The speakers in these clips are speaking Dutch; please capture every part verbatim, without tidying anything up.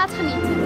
gaat genieten.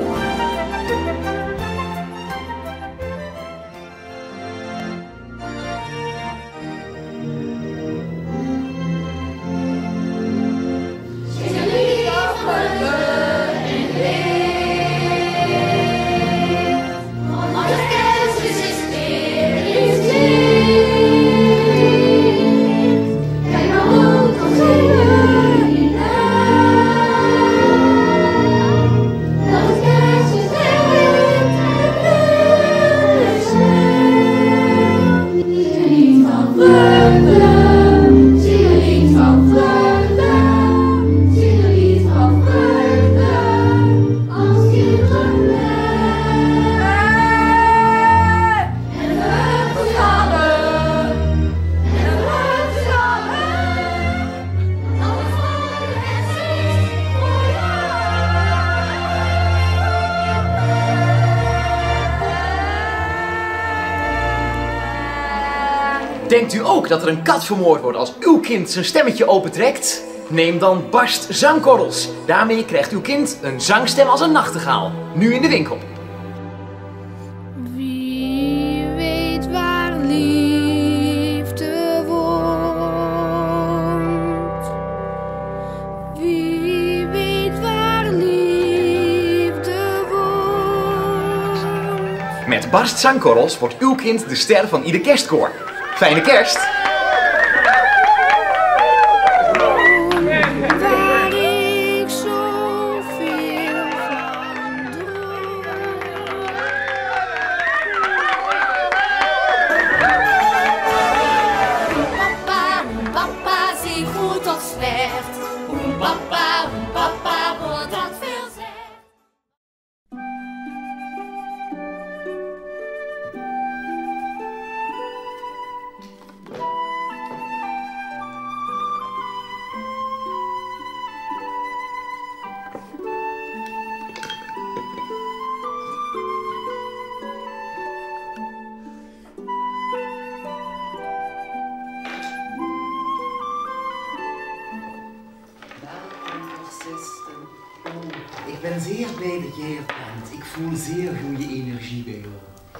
Denkt u ook dat er een kat vermoord wordt als uw kind zijn stemmetje opentrekt? Neem dan Barst zangkorrels. Daarmee krijgt uw kind een zangstem als een nachtegaal. Nu in de winkel. Wie weet waar liefde woont. Wie weet waar liefde woont. Met Barst zangkorrels wordt uw kind de ster van ieder kerstkoor. Fijne kerst! Waar ik zoveel van droom. Papa, papa, zie goed of slecht. Oem papa, oem papa, wordt dat veel zegt. Ik ben zeer blij dat jij er bent. Ik voel zeer goede energie bij jou.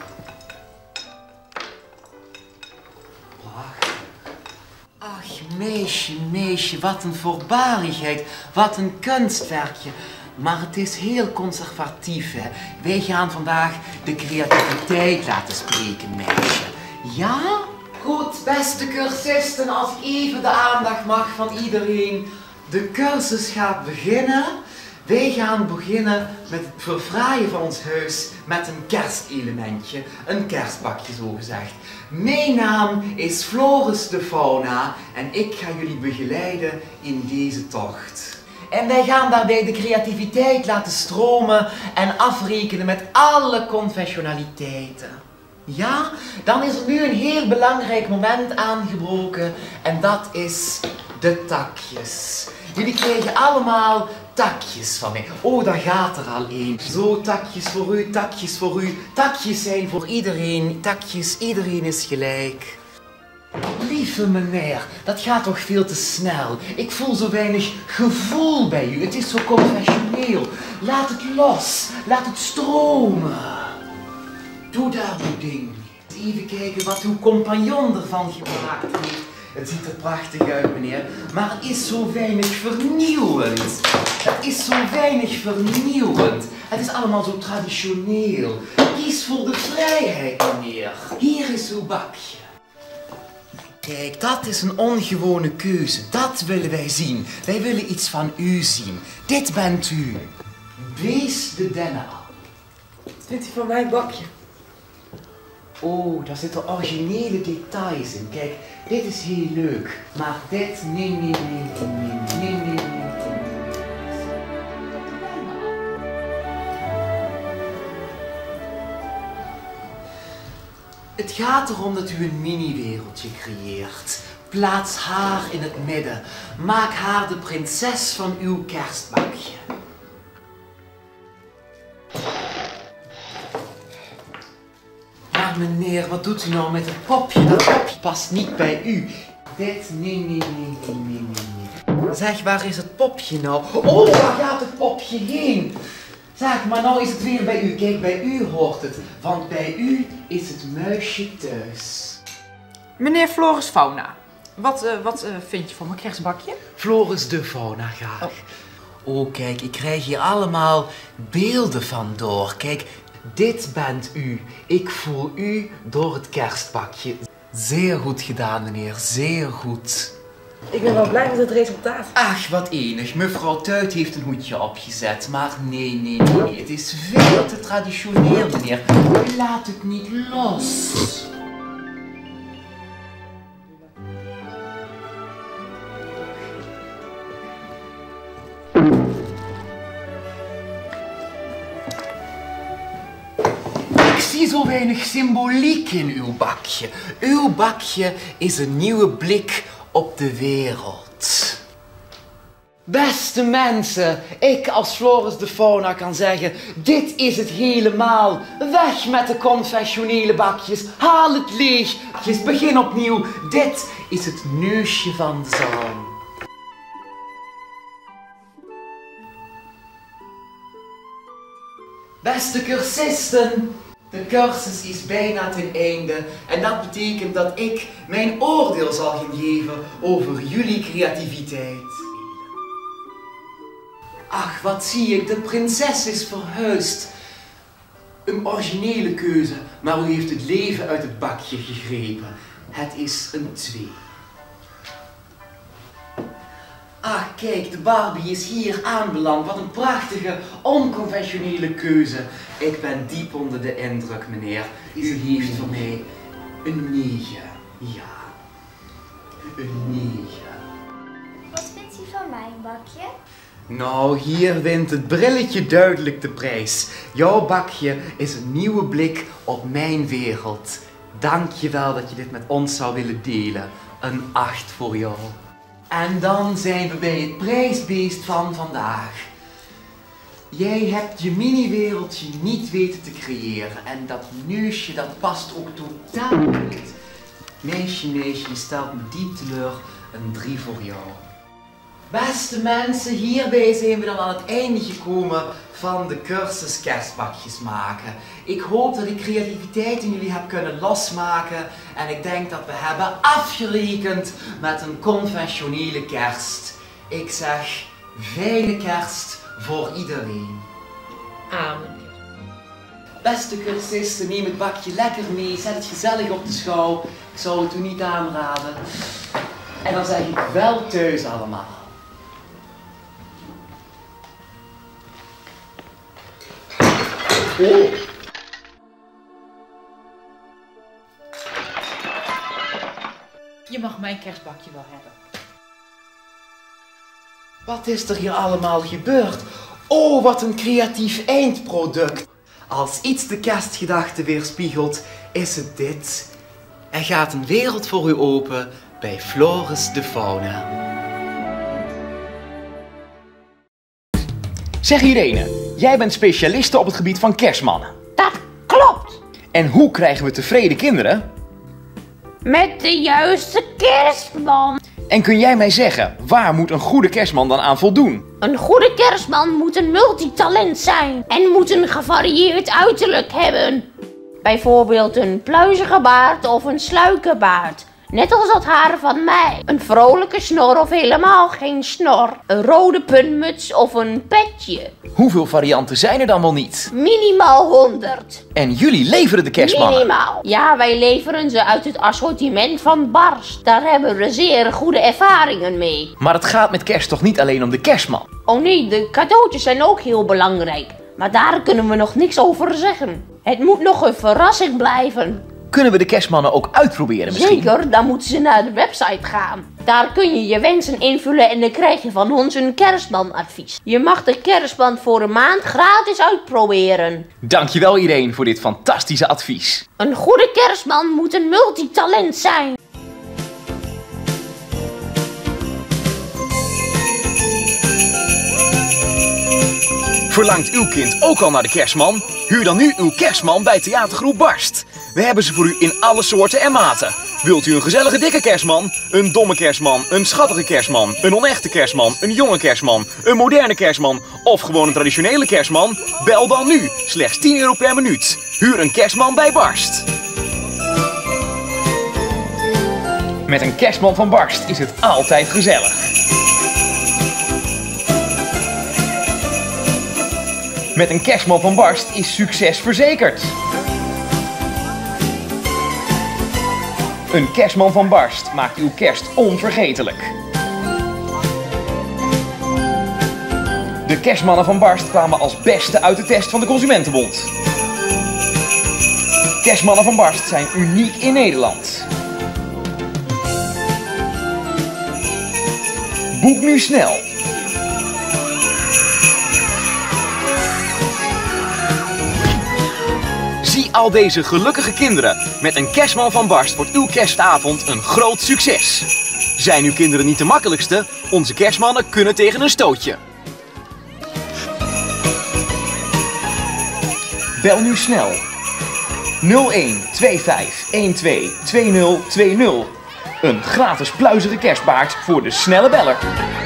Prachtig. Ach, meisje, meisje, wat een voorbarigheid. Wat een kunstwerkje. Maar het is heel conservatief, hè. Wij gaan vandaag de creativiteit laten spreken, meisje. Ja? Goed, beste cursisten, als ik even de aandacht mag van iedereen. De cursus gaat beginnen. Wij gaan beginnen met het verfraaien van ons huis met een kerstelementje, een kerstbakje zo gezegd. Mijn naam is Floris de Fauna en ik ga jullie begeleiden in deze tocht. En wij gaan daarbij de creativiteit laten stromen en afrekenen met alle conventionaliteiten. Ja, dan is er nu een heel belangrijk moment aangebroken en dat is de takjes. Jullie krijgen allemaal takjes van mij. Oh, daar gaat er al één. Zo, takjes voor u, takjes voor u. Takjes zijn voor iedereen. Takjes, iedereen is gelijk. Lieve meneer, dat gaat toch veel te snel. Ik voel zo weinig gevoel bij u. Het is zo conventioneel. Laat het los. Laat het stromen. Doe daar uw ding. Even kijken wat uw compagnon ervan gemaakt heeft. Het ziet er prachtig uit, meneer, maar het is zo weinig vernieuwend. Het is zo weinig vernieuwend. Het is allemaal zo traditioneel. Kies voor de vrijheid, meneer. Hier is uw bakje. Kijk, dat is een ongewone keuze. Dat willen wij zien. Wij willen iets van u zien. Dit bent u. Wees de dennenappel. Vindt u van mijn bakje? Oh, daar zitten originele details in. Kijk, dit is heel leuk. Maar dit, nee, nee, nee, nee, nee, nee, nee, nee. Het gaat erom dat u een mini-wereldje creëert. Plaats haar in het midden. Maak haar de prinses van uw kerstbakje. Maar meneer, wat doet u nou met het popje? Dat popje past niet bij u. Dit, nee, nee, nee, nee, nee, nee. Zeg, waar is het popje nou? Oh, waar gaat het popje heen? Zeg, maar nou is het weer bij u. Kijk, bij u hoort het. Want bij u is het muisje thuis. Meneer Floris Fauna, wat, uh, wat uh, vind je van mijn kerstbakje? Floris de Fauna, graag. Oh. oh, kijk, ik krijg hier allemaal beelden van door. Kijk, dit bent u. Ik voel u door het kerstbakje. Zeer goed gedaan, meneer. Zeer goed. Ik ben wel blij met het resultaat. Ach, wat enig. Mevrouw Tuit heeft een hoedje opgezet. Maar nee, nee, nee, nee. Het is veel te traditioneel, meneer. U laat het niet los. Ik zie zo weinig symboliek in uw bakje. Uw bakje is een nieuwe blik op de wereld. Beste mensen, ik als Floris de Fauna kan zeggen, dit is het helemaal. Weg met de confessionele bakjes, haal het leeg. Begin opnieuw, dit is het neusje van de zalm. Beste cursisten, de cursus is bijna ten einde en dat betekent dat ik mijn oordeel zal gaan geven over jullie creativiteit. Ach, wat zie ik, de prinses is verhuisd. Een originele keuze, maar u heeft het leven uit het bakje gegrepen. Het is een twee. Ach, kijk, de Barbie is hier aanbeland. Wat een prachtige, onconventionele keuze. Ik ben diep onder de indruk, meneer. U heeft voor mij een negen. Ja, een negen. Wat vindt u van mijn bakje? Nou, hier wint het brilletje duidelijk de prijs. Jouw bakje is een nieuwe blik op mijn wereld. Dank je wel dat je dit met ons zou willen delen. Een acht voor jou. En dan zijn we bij het prijsbeest van vandaag. Jij hebt je mini-wereldje niet weten te creëren. En dat neusje, dat past ook totaal niet. Meisje, meisje, je stelt me diep teleur. Een drie voor jou. Beste mensen, hierbij zijn we dan aan het einde gekomen van de cursus kerstbakjes maken. Ik hoop dat ik creativiteit in jullie heb kunnen losmaken en ik denk dat we hebben afgerekend met een conventionele kerst. Ik zeg, fijne kerst voor iedereen. Amen. Beste cursisten, neem het bakje lekker mee, zet het gezellig op de schouw. Ik zou het u niet aanraden. En dan zeg ik wel thuis allemaal. Oh. Je mag mijn kerstbakje wel hebben. Wat is er hier allemaal gebeurd? Oh, wat een creatief eindproduct. Als iets de kerstgedachte weerspiegelt, is het dit. Er gaat een wereld voor u open bij Floris de Fauna. Zeg Irene, jij bent specialiste op het gebied van kerstmannen. Dat klopt. En hoe krijgen we tevreden kinderen? Met de juiste kerstman. En kun jij mij zeggen, waar moet een goede kerstman dan aan voldoen? Een goede kerstman moet een multitalent zijn en moet een gevarieerd uiterlijk hebben. Bijvoorbeeld een pluizige baard of een sluikenbaard. Net als dat haar van mij. Een vrolijke snor of helemaal geen snor. Een rode puntmuts of een petje. Hoeveel varianten zijn er dan wel niet? Minimaal honderd. En jullie leveren de kerstmannen? Minimaal. Ja, wij leveren ze uit het assortiment van Barst. Daar hebben we zeer goede ervaringen mee. Maar het gaat met kerst toch niet alleen om de kerstman? Oh nee, de cadeautjes zijn ook heel belangrijk. Maar daar kunnen we nog niks over zeggen. Het moet nog een verrassing blijven. Kunnen we de kerstmannen ook uitproberen misschien? Zeker, dan moeten ze naar de website gaan. Daar kun je je wensen invullen en dan krijg je van ons een kerstmanadvies. Je mag de kerstman voor een maand gratis uitproberen. Dankjewel Irene voor dit fantastische advies. Een goede kerstman moet een multitalent zijn. Verlangt uw kind ook al naar de kerstman? Huur dan nu uw kerstman bij Theatergroep Barst. We hebben ze voor u in alle soorten en maten. Wilt u een gezellige dikke kerstman? Een domme kerstman? Een schattige kerstman? Een onechte kerstman? Een jonge kerstman? Een moderne kerstman? Of gewoon een traditionele kerstman? Bel dan nu. Slechts tien euro per minuut. Huur een kerstman bij Barst. Met een kerstman van Barst is het altijd gezellig. Met een kerstman van Barst is succes verzekerd. Een kerstman van Barst maakt uw kerst onvergetelijk. De kerstmannen van Barst kwamen als beste uit de test van de Consumentenbond. Kerstmannen van Barst zijn uniek in Nederland. Boek nu snel. Zie al deze gelukkige kinderen. Met een kerstman van Barst wordt uw kerstavond een groot succes. Zijn uw kinderen niet de makkelijkste? Onze kerstmannen kunnen tegen een stootje. Bel nu snel. nul een twee vijf een twee twee nul twee nul. Een gratis pluizige kerstbaard voor de snelle beller.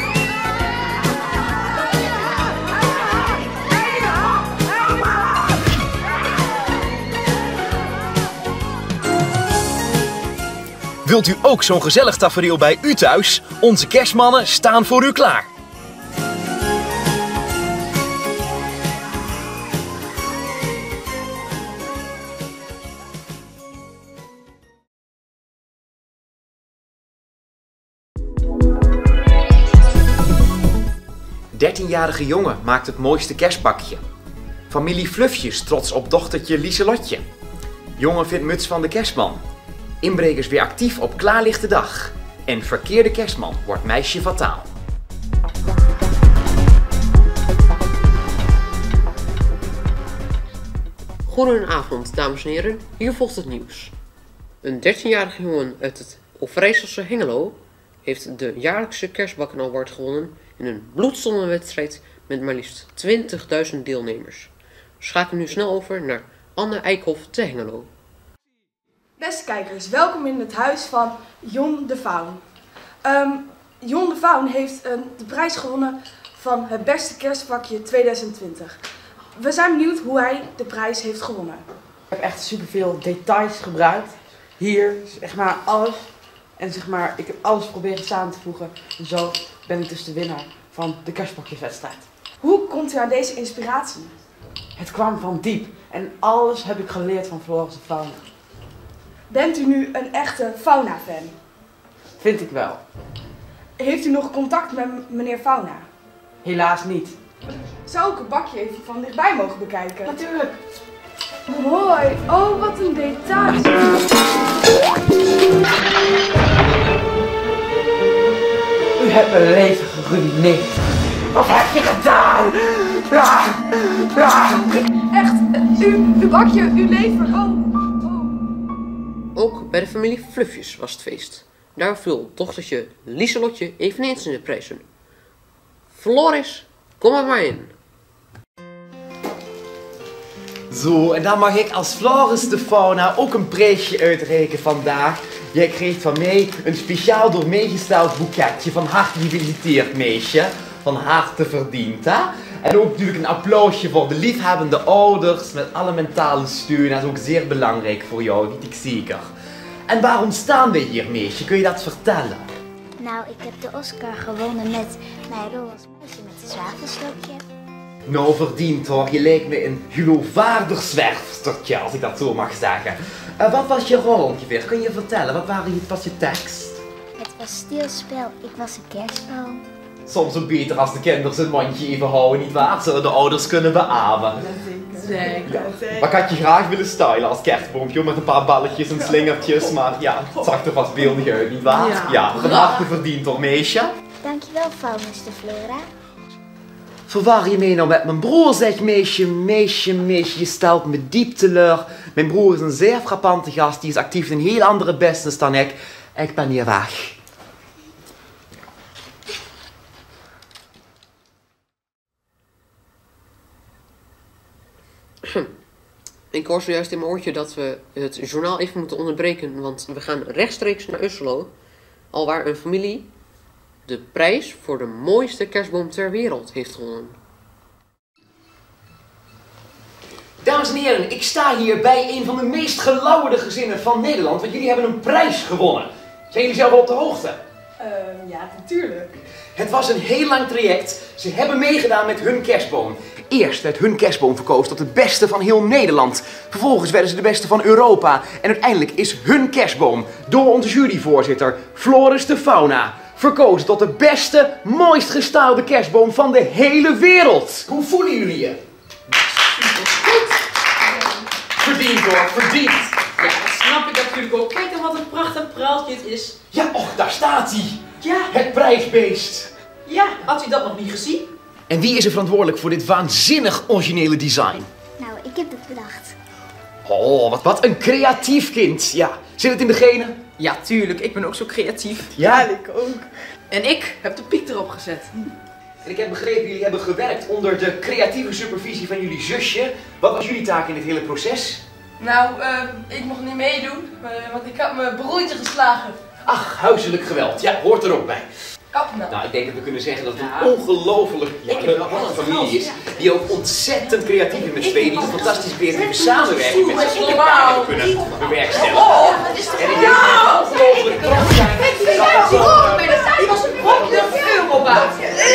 Wilt u ook zo'n gezellig tafereel bij u thuis? Onze kerstmannen staan voor u klaar. dertienjarige jongen maakt het mooiste kerstbakje. Familie Fluffjes trots op dochtertje Lieselotje. Jongen vindt muts van de kerstman. Inbrekers weer actief op klaarlichte dag. En verkeerde kerstman wordt meisje fataal. Goedenavond, dames en heren. Hier volgt het nieuws. Een dertienjarige jongen uit het Overijsselse Hengelo heeft de jaarlijkse Kerstbakken Award gewonnen in een bloedstollende wedstrijd met maar liefst twintigduizend deelnemers. Schakel nu snel over naar Anne Eikhoff te Hengelo. Beste kijkers, welkom in het huis van Jon de Faun. Um, Jon de Faun heeft uh, de prijs gewonnen van het beste kerstbakje tweeduizend twintig. We zijn benieuwd hoe hij de prijs heeft gewonnen. Ik heb echt superveel details gebruikt. Hier, zeg maar alles. En zeg maar, ik heb alles proberen samen te voegen. En zo ben ik dus de winnaar van de kerstbakjeswedstrijd. Hoe komt u aan deze inspiratie? Het kwam van diep. En alles heb ik geleerd van Floris de Fauna. Bent u nu een echte Fauna-fan? Vind ik wel. Heeft u nog contact met meneer Fauna? Helaas niet. Zou ik het bakje even van dichtbij mogen bekijken? Natuurlijk. Mooi. Oh, wat een detail. U hebt mijn leven geruïneerd. Wat heb je gedaan? Ja. Ja. Echt, u, uw bakje, uw leven. Oh. Ook bij de familie Fluffjes was het feest. Daar viel dochtertje Lieselotje eveneens in de prijzen. Floris, kom er maar in. Zo, en dan mag ik als Floris de Fauna ook een prijsje uitreiken vandaag. Jij kreeg van mij een speciaal door mij gesteld boeketje. Van harte gefeliciteerd, meisje. Van harte verdiend, hè? En ook natuurlijk een applausje voor de liefhebbende ouders met alle mentale steun. Dat is ook zeer belangrijk voor jou, weet ik zeker. En waarom staan we hier, meisje? Kun je dat vertellen? Nou, ik heb de Oscar gewonnen met mijn rol als meisje met het zwavelstokje. Nou, verdiend hoor. Je lijkt me een geloofwaardig zwerfstertje, als ik dat zo mag zeggen. Uh, wat was je rol ongeveer? Kun je vertellen? Wat waren je, was je tekst? Het was stilspel. Ik was een kerstboom. Soms ook beter als de kinderen zijn mondje even houden, nietwaar? Zullen de ouders kunnen beamen. Zeker. Ja. Maar ik had je graag willen stylen als kerstboompje, met een paar balletjes en slingertjes, maar ja, het zag er vast beeldig uit, nietwaar? Ja, ja, van harte verdiend hoor, meisje. Dankjewel, Fauniste Flora. Verwar je mee nou met mijn broer, zeg meisje, meisje, meisje, je stelt me diep teleur. Mijn broer is een zeer frappante gast, die is actief in een heel andere business dan ik. Ik ben hier weg. Ik hoor zojuist in mijn oortje dat we het journaal even moeten onderbreken, want we gaan rechtstreeks naar Usselo, alwaar een familie de prijs voor de mooiste kerstboom ter wereld heeft gewonnen. Dames en heren, ik sta hier bij een van de meest gelauwerde gezinnen van Nederland, want jullie hebben een prijs gewonnen. Zijn jullie zelf wel op de hoogte? Uh, ja, natuurlijk. Het was een heel lang traject. Ze hebben meegedaan met hun kerstboom. Eerst werd hun kerstboom verkozen tot de beste van heel Nederland. Vervolgens werden ze de beste van Europa. En uiteindelijk is hun kerstboom door onze juryvoorzitter Floris de Fauna verkozen tot de beste, mooist gestaalde kerstboom van de hele wereld. Hoe voelen jullie je? Verdiend hoor, verdiend. Ja, dat snap ik natuurlijk ook. Kijk dan wat een prachtig praaltje het is. Ja, och, daar staat hij. Ja. Het prijsbeest. Ja, had u dat nog niet gezien? En wie is er verantwoordelijk voor dit waanzinnig originele design? Nou, ik heb het bedacht. Oh, wat, wat een creatief kind. Ja, zit het in de genen? Ja, tuurlijk. Ik ben ook zo creatief. Ja, Ik ook. En ik heb de piek erop gezet. En ik heb begrepen, jullie hebben gewerkt onder de creatieve supervisie van jullie zusje. Wat was jullie taak in dit hele proces? Nou, uh, ik mocht niet meedoen, uh, want ik had mijn broertje geslagen. Ach, huiselijk geweld. Ja, hoort er ook bij. Kap nou. Nou, ik denk dat we kunnen zeggen dat het Ja. een ongelooflijk ja, Ik heb wel een wat familie is. ja. Die ook ontzettend creatief is met z'n tweeën. Die een fantastische creatieve samenwerking met z'n tweeën Wauw. kunnen bewerkstelligen. Oh, En ik denk dat we ongelooflijk trots zijn. Die was een brokje euro waard.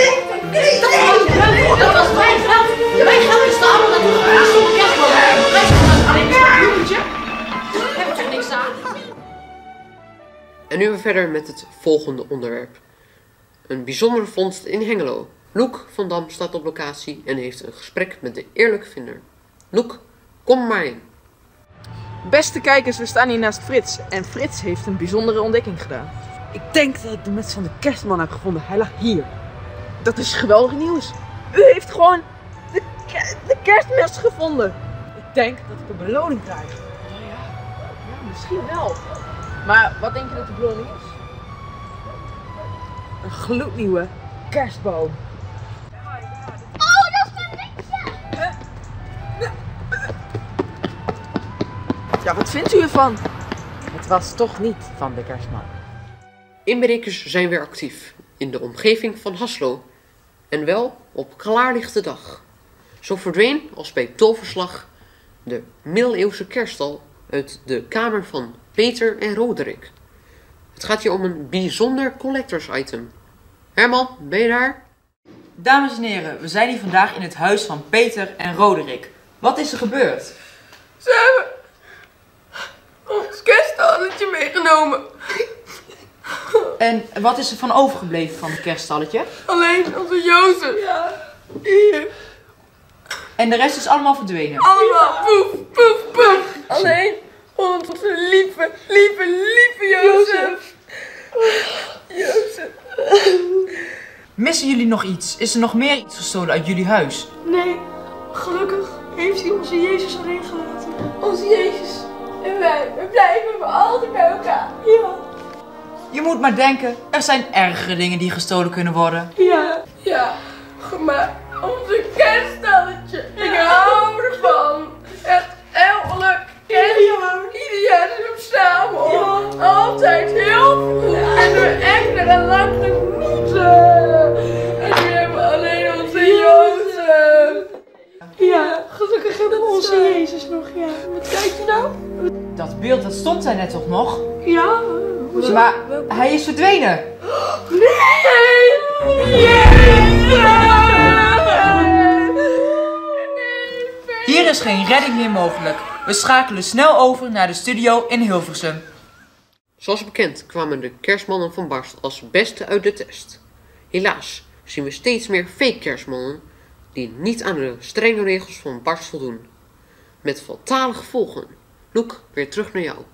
Dat was mijn geld. Mijn geld is de allemaal naartoe gegaan. Zonder kerstboom. Alleen maar een bloemetje. Heb ik er niks aan. En nu weer verder met het volgende onderwerp. Een bijzondere vondst in Hengelo. Loek van Dam staat op locatie en heeft een gesprek met de eerlijke vinder. Loek, kom maar in. Beste kijkers, we staan hier naast Frits. En Frits heeft een bijzondere ontdekking gedaan. Ik denk dat ik de muts van de kerstman heb gevonden. Hij lag hier. Dat is geweldig nieuws. U heeft gewoon de, ke- de kerstmis gevonden. Ik denk dat ik een beloning krijg. Ja, ja, misschien wel. Maar wat denk je dat de beloning is? Een gloednieuwe kerstboom. Ja, wat vindt u ervan? Het was toch niet van de kerstman. Inbrekers zijn weer actief in de omgeving van Haslo. En wel op klaarlichte dag. Zo verdween, als bij toverslag, de middeleeuwse kerststal uit de kamer van Peter en Roderick. Het gaat hier om een bijzonder collectors item. Herman, ben je daar? Dames en heren, we zijn hier vandaag in het huis van Peter en Roderick. Wat is er gebeurd? Ze hebben ons kerststalletje meegenomen. En wat is er van overgebleven van het kerststalletje? Alleen onze Jozef. Ja. Hier. En de rest is allemaal verdwenen. Allemaal poef, poef, poef. Alleen onze lieve, lieve, lieve Jozef. Jozef. Missen jullie nog iets? Is er nog meer iets gestolen uit jullie huis? Nee, gelukkig heeft hij onze Jezus alleen gelaten. Onze Jezus en wij, we blijven voor altijd bij elkaar. Ja. Je moet maar denken, er zijn ergere dingen die gestolen kunnen worden. Ja, ja. Maar onze kerststalletje, ik hou ervan. Echt elk kerst, ieder jaar zijn we samen. Altijd heel vroeg en we echt naar een lang genieten. En nu hebben we alleen onze Jozef. Ja, gelukkig hebben we onze Jezus nog, ja. Wat kijk je nou? Dat beeld, dat stond daar net toch nog? Ja. Maar hij is verdwenen. Nee! Jezus! Hier is geen redding meer mogelijk. We schakelen snel over naar de studio in Hilversum. Zoals bekend kwamen de kerstmannen van Barst als beste uit de test. Helaas zien we steeds meer fake kerstmannen die niet aan de strenge regels van Barst voldoen. Met fatale gevolgen. Loek, weer terug naar jou.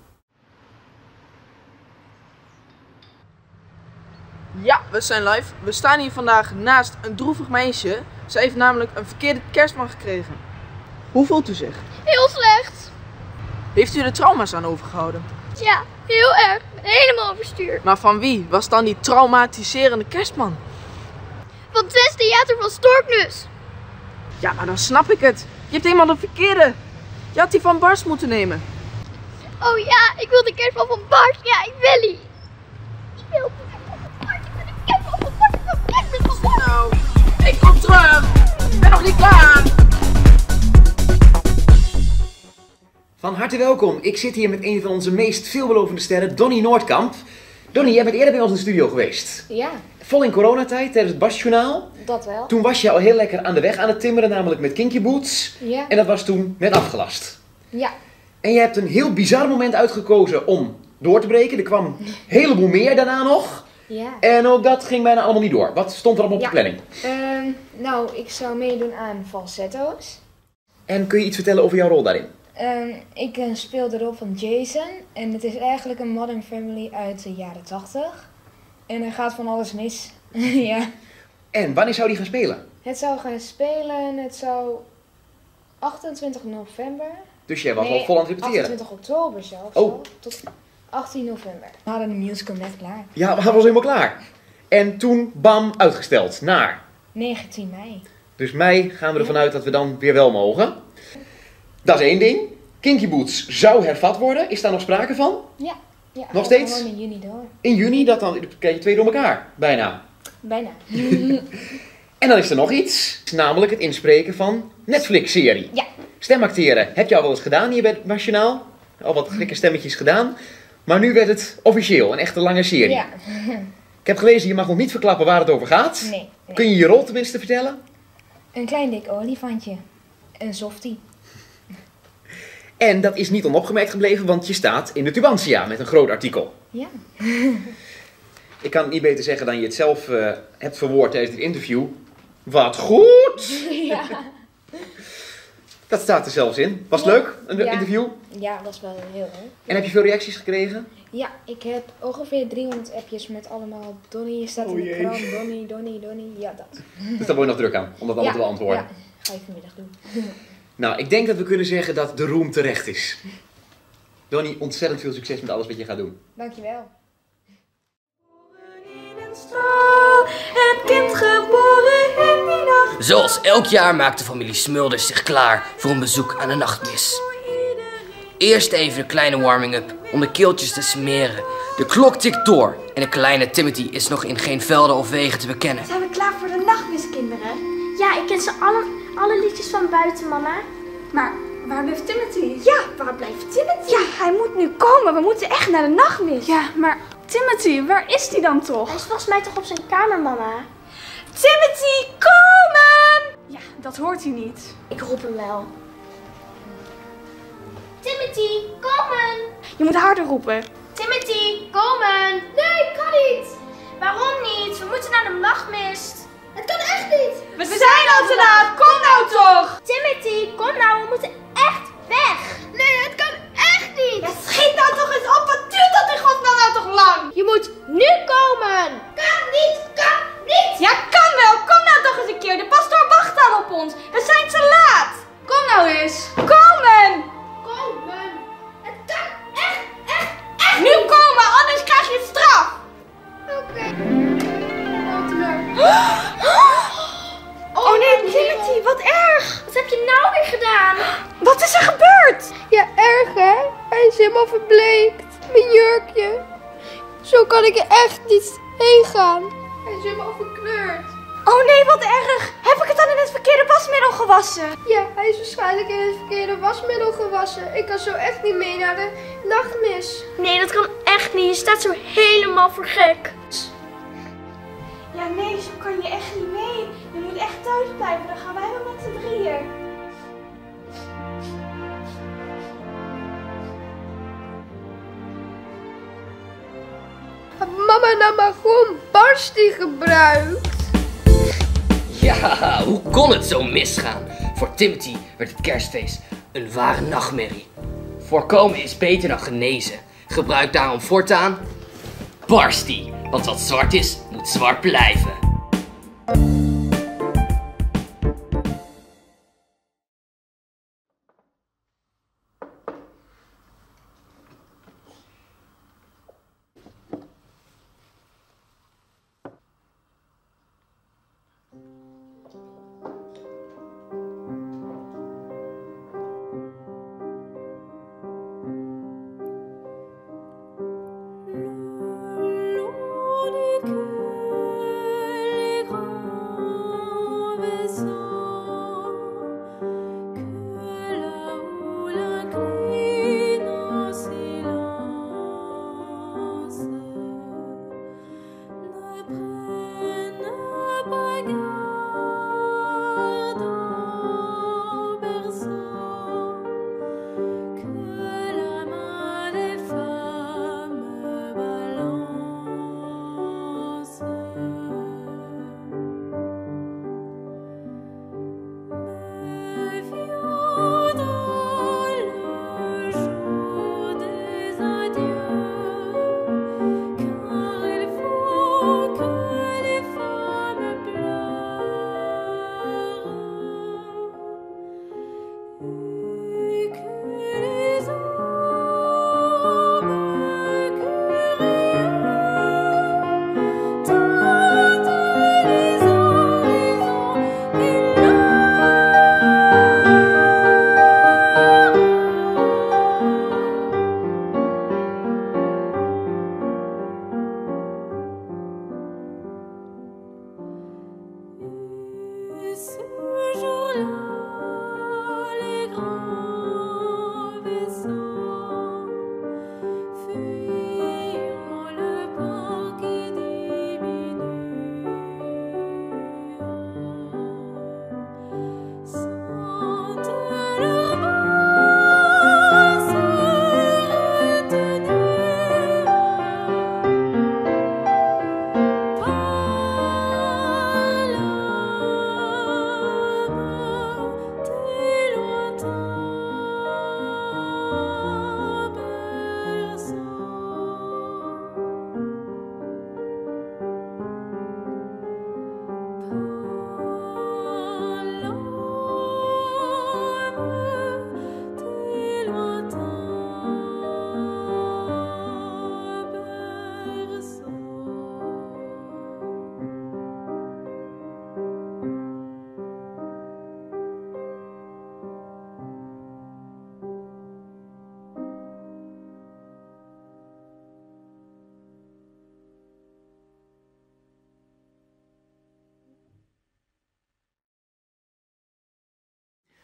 Ja, we zijn live. We staan hier vandaag naast een droevig meisje. Zij heeft namelijk een verkeerde kerstman gekregen. Hoe voelt u zich? Heel slecht. Heeft u er trauma's aan overgehouden? Ja, heel erg. Ik ben helemaal overstuur. Maar van wie was dan die traumatiserende kerstman? Van het Westtheater van Storknus. Ja, maar dan snap ik het. Je hebt helemaal de verkeerde. Je had die van Bars moeten nemen. Oh ja, ik wil de kerstbal van Bart. Ja, ik wil die. Ik wil de kerstbal van Bart. Ik wil de kerstbal van Bart. Ik wil de kerstbal van Bart. Nou, ik kom terug. Ik ben nog niet klaar. Van harte welkom. Ik zit hier met een van onze meest veelbelovende sterren, Donnie Noordkamp. Donnie, jij bent eerder bij ons in de studio geweest. Ja. Vol in coronatijd, tijdens het Basjournaal. Dat wel. Toen was je al heel lekker aan de weg aan het timmeren, namelijk met Kinky Boots. Ja. En dat was toen net afgelast. Ja. En je hebt een heel bizar moment uitgekozen om door te breken. Er kwam een heleboel meer daarna nog. Ja. En ook dat ging bijna allemaal niet door. Wat stond er allemaal op Ja. de planning? Ehm, nou, ik zou meedoen aan falsetto's. En kun je iets vertellen over jouw rol daarin? Ehm, ik eh, speel de rol van Jason. En het is eigenlijk een Modern Family uit de jaren tachtig. En er gaat van alles mis. Ja. En wanneer zou die gaan spelen? Het zou gaan spelen, het zou achtentwintig november. Dus jij was Nee, al vol aan het repeteren? achtentwintig oktober zelfs. Oh. al, tot achttien november. We hadden de musical net klaar. Ja, we was helemaal klaar. En toen, bam, uitgesteld naar. negentien mei. Dus mei gaan we ervan uit dat we dan weer wel mogen. Dat is één ding. Kinky Boots zou hervat worden. Is daar nog sprake van? Ja. ja Nog gaat steeds? Gewoon in juni door. In juni, dat dan, dan krijg je twee door elkaar. Bijna. Bijna. En dan is er nog iets. Namelijk het inspreken van Netflix-serie. Ja. Stemacteren heb je al wel eens gedaan hier bij het Nationaal. Al wat gekke stemmetjes gedaan. Maar nu werd het officieel. Een echte lange serie. Ja. Ik heb gelezen, je mag nog niet verklappen waar het over gaat. Nee, nee. Kun je je rol tenminste vertellen? Een klein dik olifantje. Een softie. En dat is niet onopgemerkt gebleven, want je staat in de Tubantia met een groot artikel. Ja. Ik kan het niet beter zeggen dan je het zelf uh, hebt verwoord tijdens dit interview. Wat goed! Ja. Dat staat er zelfs in. Was het Ja. leuk, een Ja. interview? Ja, dat was wel heel leuk. En heb je veel reacties gekregen? Ja, ik heb ongeveer driehonderd appjes met allemaal Donnie staat in Oh de jee. krant. Donnie, Donnie, Donnie. Ja, dat. Dus daar word je nog druk aan, om dat allemaal Ja, te beantwoorden. Ja, ga je vanmiddag doen. Nou, ik denk dat we kunnen zeggen dat de roem terecht is. Donnie, ontzettend veel succes met alles wat je gaat doen. Dankjewel. Het kind geboren in die nacht. Zoals elk jaar maakt de familie Smulders zich klaar voor een bezoek aan de nachtmis. Eerst even een kleine warming-up om de keeltjes te smeren. De klok tikt door en de kleine Timothy is nog in geen velden of wegen te bekennen. Zijn we klaar voor de nachtmis, kinderen? Ja, ik ken ze alle, alle liedjes van buiten, mama. Maar waar blijft Timothy? Ja, waar blijft Timothy? Ja, hij moet nu komen. We moeten echt naar de nachtmis. Ja, maar Timothy, waar is hij dan toch? Hij is volgens mij toch op zijn kamer, mama. Timothy, komen! Ja, dat hoort hij niet. Ik roep hem wel. Timothy, komen! Je moet harder roepen. Timothy, komen! Nee, kan niet! Waarom niet? We moeten naar de nachtmis. Het kan echt niet! We, we zijn al te laat! Kom nou toch! Timothy, kom nou, we moeten echt weg! Nee, het kan echt niet! Ja, schiet nou toch eens op! Wat duurt dat in godsnaam nou toch lang? Je moet nu komen! Kan niet! Kan niet! Ja, kan wel! Kom nou toch eens een keer! De pastoor wacht al op ons! We zijn te laat! Kom nou eens! Komen! Komen! Het kan echt, echt, echt nu komen! Anders krijg je straf! Oké. Oh nee, Timothy, wat erg! Wat heb je nou weer gedaan? Wat is er gebeurd? Ja, erg hè? Hij is helemaal verbleekt. Mijn jurkje. Zo kan ik er echt niet heen gaan. Hij is helemaal verkleurd. Oh nee, wat erg! Heb ik het dan in het verkeerde wasmiddel gewassen? Ja, hij is waarschijnlijk in het verkeerde wasmiddel gewassen. Ik kan zo echt niet mee naar de nachtmis. Nee, dat kan echt niet. Je staat zo helemaal voor gek. Ja, nee, zo kan je echt niet mee. Je moet echt thuis blijven. Dan gaan wij wel met z'n drieën. Mama nou maar gewoon Barstie gebruikt. Ja, hoe kon het zo misgaan? Voor Timothy werd het kerstfeest een ware nachtmerrie. Voorkomen is beter dan genezen. Gebruik daarom voortaan Barstie. Want wat zwart is, moet zwart blijven.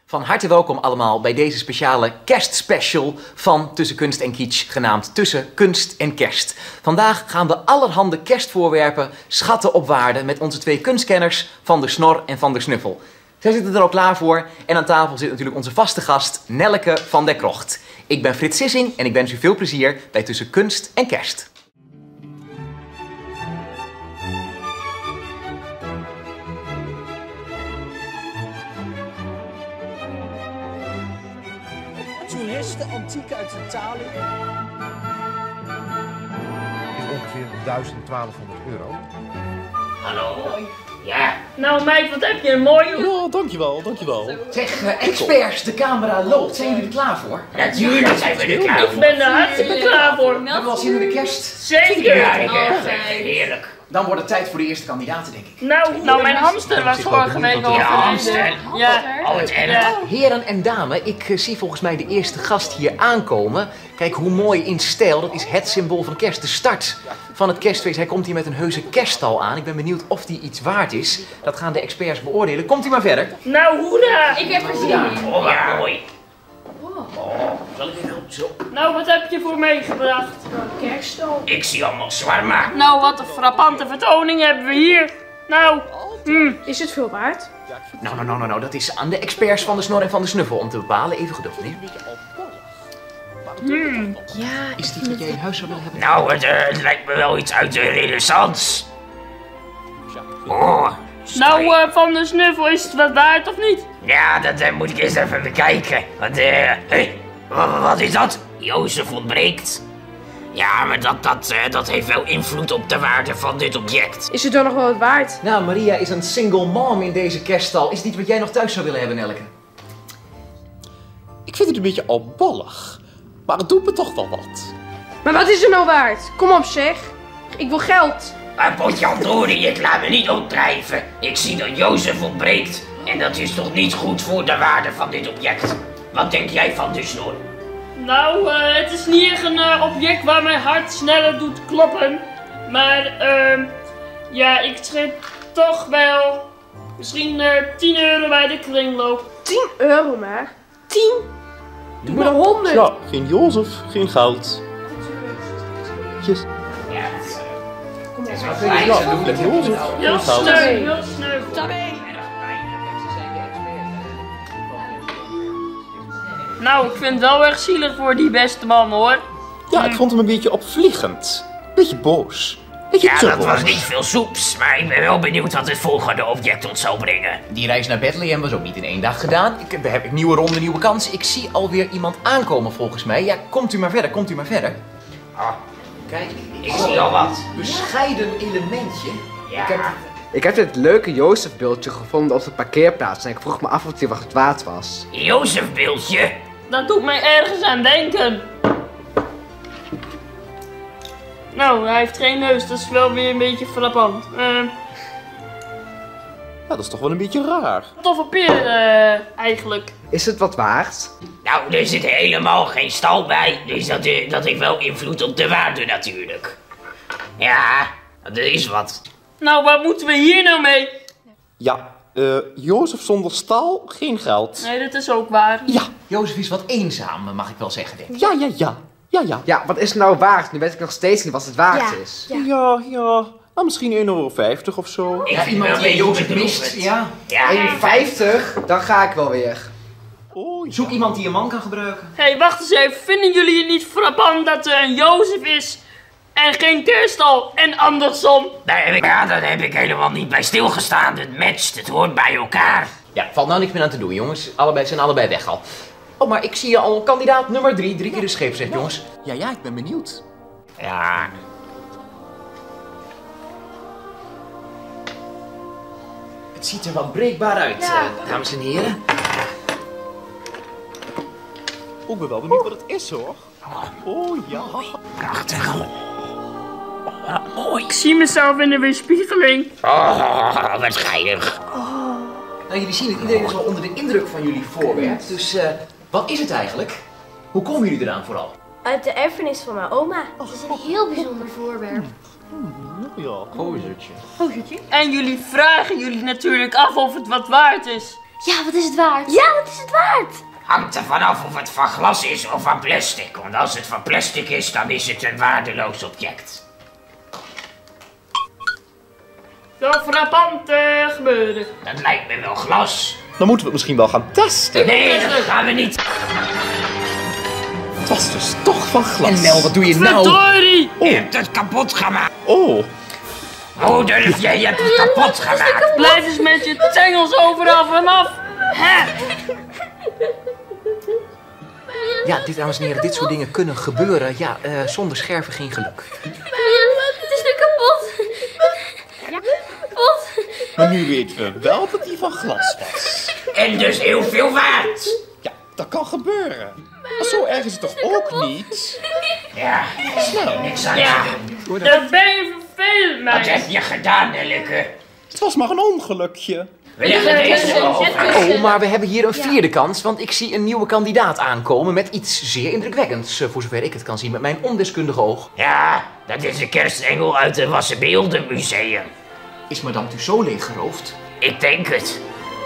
Van harte welkom allemaal bij deze speciale kerstspecial van Tussen Kunst en Kitsch, genaamd Tussen Kunst en Kerst. Vandaag gaan we allerhande kerstvoorwerpen schatten op waarde met onze twee kunstkenners Van der Snor en Van der Snuffel. Zij zitten er al klaar voor en aan tafel zit natuurlijk onze vaste gast Nelleke van der Krocht. Ik ben Frits Sissing en ik wens u veel plezier bij Tussen Kunst en Kerst. Toeristen, antieke uit Italië. Is ongeveer duizend, twaalfhonderd euro. Hallo. Ja. Nou meid, wat heb je een mooie... Ja, dankjewel, dankjewel. Zeg, uh, experts, de camera loopt. Zijn jullie er klaar voor? Natuurlijk zijn we er klaar voor. Ik ben er hartstikke klaar voor. Hebben we al zin in de kerst? Zeker. Ja, heerlijk. Dan wordt het tijd voor de eerste kandidaten, denk ik. Nou, nou mijn hamster was vorige week al. Ja, hamster. Ja. Oh, het erg. Heren en dames, ik uh, zie volgens mij de eerste gast hier aankomen. Kijk hoe mooi in stijl, dat is het symbool van kerst. De start van het kerstfeest. Hij komt hier met een heuse kerststal aan. Ik ben benieuwd of die iets waard is. Dat gaan de experts beoordelen. Komt u maar verder. Nou, hoera. Ik heb gezien. Ja. Oh, wat mooi. Oh. Zal ik even zo? Nou, wat heb je voor meegebracht? Een kerststal. Ik zie allemaal zwarma. Nou, wat een frappante vertoning hebben we hier. Nou, hm. Is het veel waard? Nou, nou, nou, nou, nou, dat is aan de experts van de Snor en van de Snuffel om te bepalen. Even geduld, meneer. Hmm. Ja, is dit wat jij in huis zou willen hebben? Nou, het, uh, het lijkt me wel iets uit de renaissance. Oh. Nou, uh, Van de Snuffel, is het wat waard of niet? Ja, dat uh, moet ik eens even bekijken. Wat, uh, hey, wat, wat is dat? Jozef ontbreekt. Ja, maar dat, dat, uh, dat heeft wel invloed op de waarde van dit object. Is het dan nog wel wat waard? Nou, Maria is een single mom in deze kerststal. Is het iets wat jij nog thuis zou willen hebben, Nelleke? Ik vind het een beetje alballig, maar het doet me toch wel wat. Maar wat is er nou waard? Kom op zeg. Ik wil geld. Maar potjandori, ik laat me niet opdrijven. Ik zie dat Jozef ontbreekt. En dat is toch niet goed voor de waarde van dit object. Wat denk jij van de Snor? Nou, uh, het is niet echt een uh, object waar mijn hart sneller doet kloppen. Maar, uh, ja, ik schrik toch wel misschien uh, tien euro bij de kringloop. tien euro maar? tien? Doe maar een honderd. Ja, geen Jozef, geen goud. Yes. Ja, kom op. Het is wel fijn dat ze doen dat Jozef. Heel sneu, heel sneu. Nou, ik vind het wel erg zielig voor die beste man, hoor. Ja, ik vond hem een beetje opvliegend. Beetje boos. Beetje ja, te dat boos. was niet veel soeps, maar ik ben wel benieuwd wat het volgende object ons zal brengen. Die reis naar Bethlehem was ook niet in één dag gedaan. Ik, we hebben nieuwe ronde, nieuwe kans. Ik zie alweer iemand aankomen volgens mij. Ja, komt u maar verder, komt u maar verder. Ah, kijk, ik zie al wat. Bescheiden elementje. Ja. Ik heb, ik heb dit leuke Jozefbeeldje gevonden op de parkeerplaats en ik vroeg me af of die wat waard was. Jozefbeeldje? Dat doet mij ergens aan denken. Nou, hij heeft geen neus, dat is wel weer een beetje frappant. Uh, Ja, dat is toch wel een beetje raar. toffe peer, uh, eigenlijk. Is het wat waard? Nou, er zit helemaal geen stal bij, dus dat, uh, dat heeft wel invloed op de waarde natuurlijk. Ja, dat is wat. Nou, wat moeten we hier nou mee? Ja, uh, Jozef zonder stal, geen geld. Nee, dat is ook waar. Ja. Jozef is wat eenzaam, mag ik wel zeggen, denk ik. Ja, ja, ja. Ja, ja. Ja, wat is het nou waard? Nu weet ik nog steeds niet wat het waard Ja. is. Ja, ja. ja. Nou, misschien één euro vijftig of zo. Ik Ja, vind iemand wel die een Jozef beetje mist. bedroevend. Ja. Ja. één vijftig? Dan ga ik wel weer. Oh, ja. Zoek iemand die een man kan gebruiken. Hé, hey, wacht eens even. Vinden jullie het niet frappant dat er een Jozef is en geen kerststal en andersom? Daar heb ik, ja, daar heb ik helemaal niet bij stilgestaan. Het matcht, het hoort bij elkaar. Ja, valt nou niks meer aan te doen, jongens. Allebei zijn allebei weg al. Oh, maar ik zie je al kandidaat nummer drie. Drie keer de scheepsrecht, jongens. Ja, ja, ik ben benieuwd. Ja. Het ziet er wat breekbaar uit, Ja. uh, dames en heren. Oh, ik ben wel benieuwd wat het is, hoor. Oh, ja. Prachtig. Ah, mooi. Ik zie mezelf in de weerspiegeling. Oh, wat geinig. Nou, jullie zien het. Iedereen is wel onder de indruk van jullie voorwerp. Dus, uh, wat is het eigenlijk? Hoe komen jullie eraan vooral? Uit de erfenis van mijn oma. Het is een heel bijzonder voorwerp. Ja. Gozertje. En jullie vragen jullie natuurlijk af of het wat waard is. Ja, wat is het waard? Ja, wat is het waard? Hangt er vanaf of het van glas is of van plastic. Want als het van plastic is, dan is het een waardeloos object. Zo frappant uh, gebeuren. Dat lijkt me wel glas. Dan moeten we het misschien wel gaan testen. Nee, dat gaan we niet. Het was dus toch van glas. En Mel, wat doe je nou? Verdorie! Je hebt het kapot gemaakt. Oh. Hoe durf jij? Je hebt het kapot gemaakt. Blijf eens met je tengels overal vanaf. Hè? Ja, dit, dames en heren, dit soort dingen kunnen gebeuren. Ja, uh, zonder scherven geen geluk. Het is nu kapot. Ja, kapot. Maar nu weten we wel dat die van glas was. En dus heel veel waard. Ja, dat kan gebeuren. Maar zo erg is het toch ook niet? Ja, Snel. niks aan Ja, doen. dat ben je vervelend, Wat meisje. heb je gedaan, Nelleke? Het was maar een ongelukje. We leggen deze wel over. Oh, maar we hebben hier een vierde kans, want ik zie een nieuwe kandidaat aankomen met iets zeer indrukwekkends, uh, voor zover ik het kan zien met mijn ondeskundige oog. Ja, dat is de kerstengel uit het Wassenbeeldenmuseum. Is Madame Tussaud leeggeroofd? Ik denk het.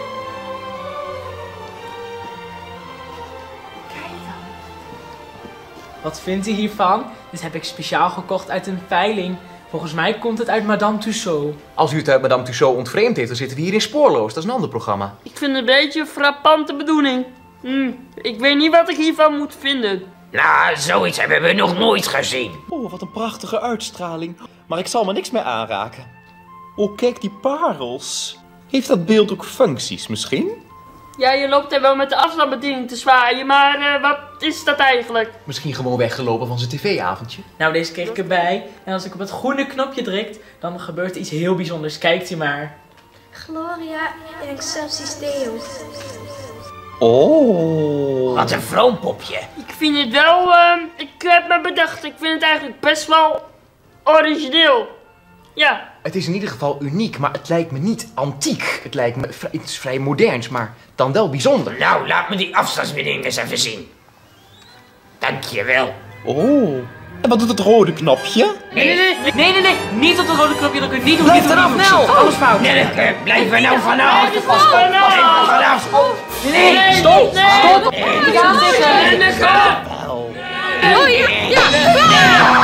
Wat vindt u hiervan? Dit heb ik speciaal gekocht uit een veiling. Volgens mij komt het uit Madame Tussaud. Als u het uit Madame Tussaud ontvreemd heeft, dan zitten we hier in Spoorloos. Dat is een ander programma. Ik vind het een beetje een frappante bedoeling. Hm, ik weet niet wat ik hiervan moet vinden. Nou, zoiets hebben we nog nooit gezien. Oh, wat een prachtige uitstraling. Maar ik zal me niks meer aanraken. Oh, kijk die parels. Heeft dat beeld ook functies misschien? Ja, je loopt er wel met de afstandsbediening te zwaaien, maar uh, wat is dat eigenlijk? Misschien gewoon weggelopen van zijn tv-avondje. Nou, deze kreeg ik erbij. En als ik op het groene knopje druk, dan gebeurt er iets heel bijzonders. Kijkt u maar. Gloria in excelsis Deo. Oh. Wat een vroom popje. Ik vind het wel, uh, ik heb me bedacht, ik vind het eigenlijk best wel origineel. Ja. Het is in ieder geval uniek, maar het lijkt me niet antiek. Het lijkt me vrij, iets vrij moderns, maar dan wel bijzonder. Nou, laat me die afstandsbediening eens even zien. Dankjewel. Oh. En wat doet het rode knopje? Nee, nee, nee, nee, nee, nee. Niet op het rode knopje drukken, niet doen. Blijf eraf, Nel! Alles fout. Nelleke, blijf er nou vanaf. Blijf er vanaf. Blijf er vanaf. Nee, nee, stop, stop. Ik ga zitten. Nelleke. Oh ja, ja.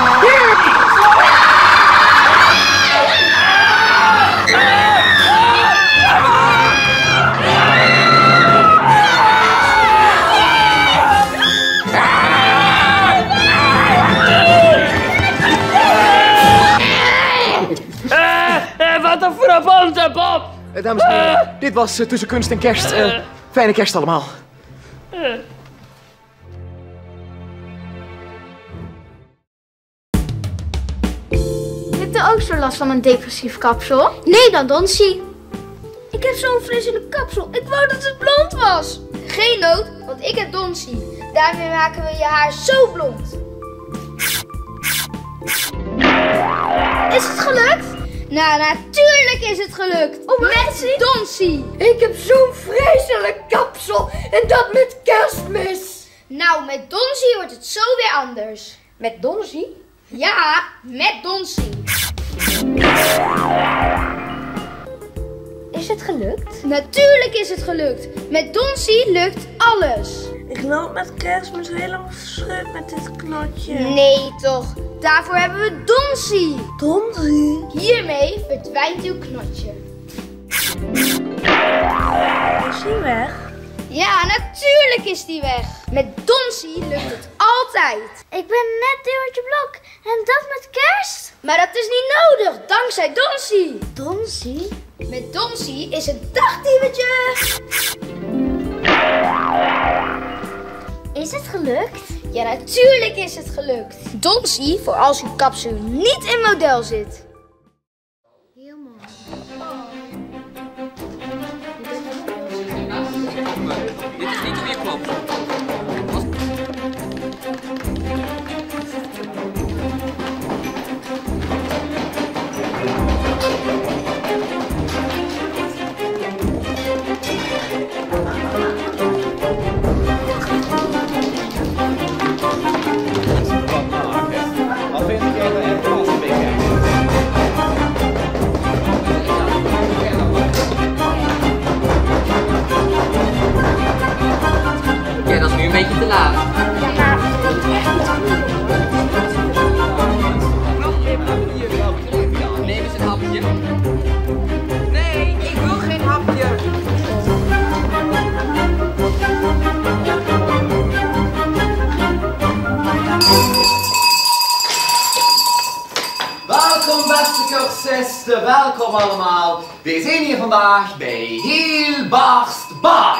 Wat een frappante Bob! Uh, dames en heren, uh, dit was uh, Tussen Kunst en Kerst. Uh, fijne kerst allemaal. Uh. Heb je ook zo last van een depressief kapsel? Nee dan, Donsie. Ik heb zo'n vreselijk kapsel. Ik wou dat het blond was. Geen nood, want ik heb Donsie. Daarmee maken we je haar zo blond. Is het gelukt? Nou, natuurlijk is het gelukt. Oh, met Donsie. Ik heb zo'n vreselijk kapsel en dat met Kerstmis. Nou, met Donsie wordt het zo weer anders. Met Donsie? Ja, met Donsie. Is het gelukt? Natuurlijk is het gelukt. Met Donsie lukt alles. Ik loop met Kerstmis helemaal verschut met dit knotje. Nee toch, daarvoor hebben we Donsie. Donsie? Hiermee verdwijnt uw knotje. Is die weg? Ja, natuurlijk is die weg. Met Donsie lukt het altijd. Ik ben net Deurtje Blok en dat met kerst? Maar dat is niet nodig, dankzij Donsie. Donsie? Met Donsie is het dagdiewertje. Is het gelukt? Ja, natuurlijk is het gelukt. Donsie voor als uw kapsel niet in model zit. Heel mooi. Dit is niet hoe je klopt. Welkom beste cursisten, welkom allemaal. We zijn hier vandaag bij Heel Barst Bart.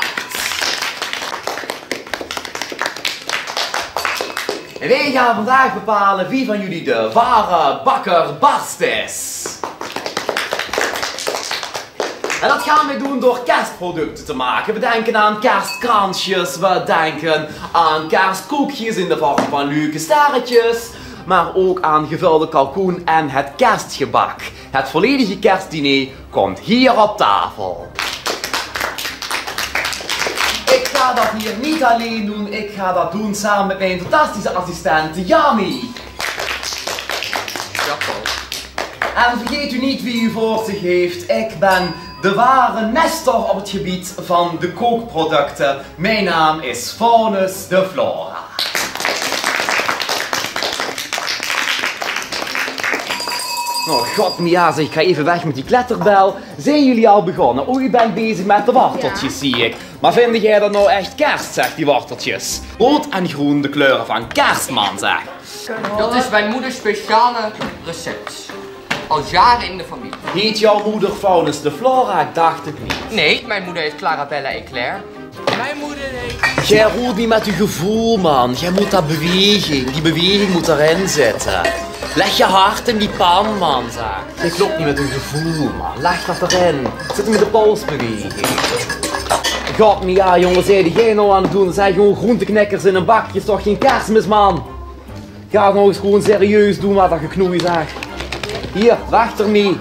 En wij gaan vandaag bepalen wie van jullie de ware bakker Barst is. En dat gaan we doen door kerstproducten te maken. We denken aan kerstkransjes, we denken aan kerstkoekjes in de vorm van leuke sterretjes. Maar ook aan gevulde kalkoen en het kerstgebak. Het volledige kerstdiner komt hier op tafel. Ik ga dat hier niet alleen doen, ik ga dat doen samen met mijn fantastische assistent Jannie. En vergeet u niet wie u voor zich heeft. Ik ben de ware nestor op het gebied van de kookproducten. Mijn naam is Faunus de Flora. Oh god, Mia, zeg, ik ga even weg met die kletterbel. Zijn jullie al begonnen? Oh, u bent bezig met de worteltjes, ja. Zie ik. Maar vind jij dat nou echt kerst, zeg, die worteltjes? Rood en groen, de kleuren van kerstman, zeg. Dat is mijn moeders speciale recept. Al jaren in de familie. Heet jouw moeder Faunus de Flora? Ik dacht het niet. Nee, mijn moeder heet Clarabella Eclair. Mijn moeder heet... Jij roert niet met je gevoel, man. Jij moet dat beweging. Die beweging moet erin zitten. Leg je hart in die pan, man, zeg. Je klopt niet met je gevoel, man. Leg dat erin. Zit met de polsbeweging. God, Mia, jongen, zei jij nou aan het doen? Dat zijn gewoon groenteknikkers in een bakje. Is toch geen kerstmis, man? Ga het nou eens gewoon serieus doen wat dat geknoei zegt. Hier, wacht ermee.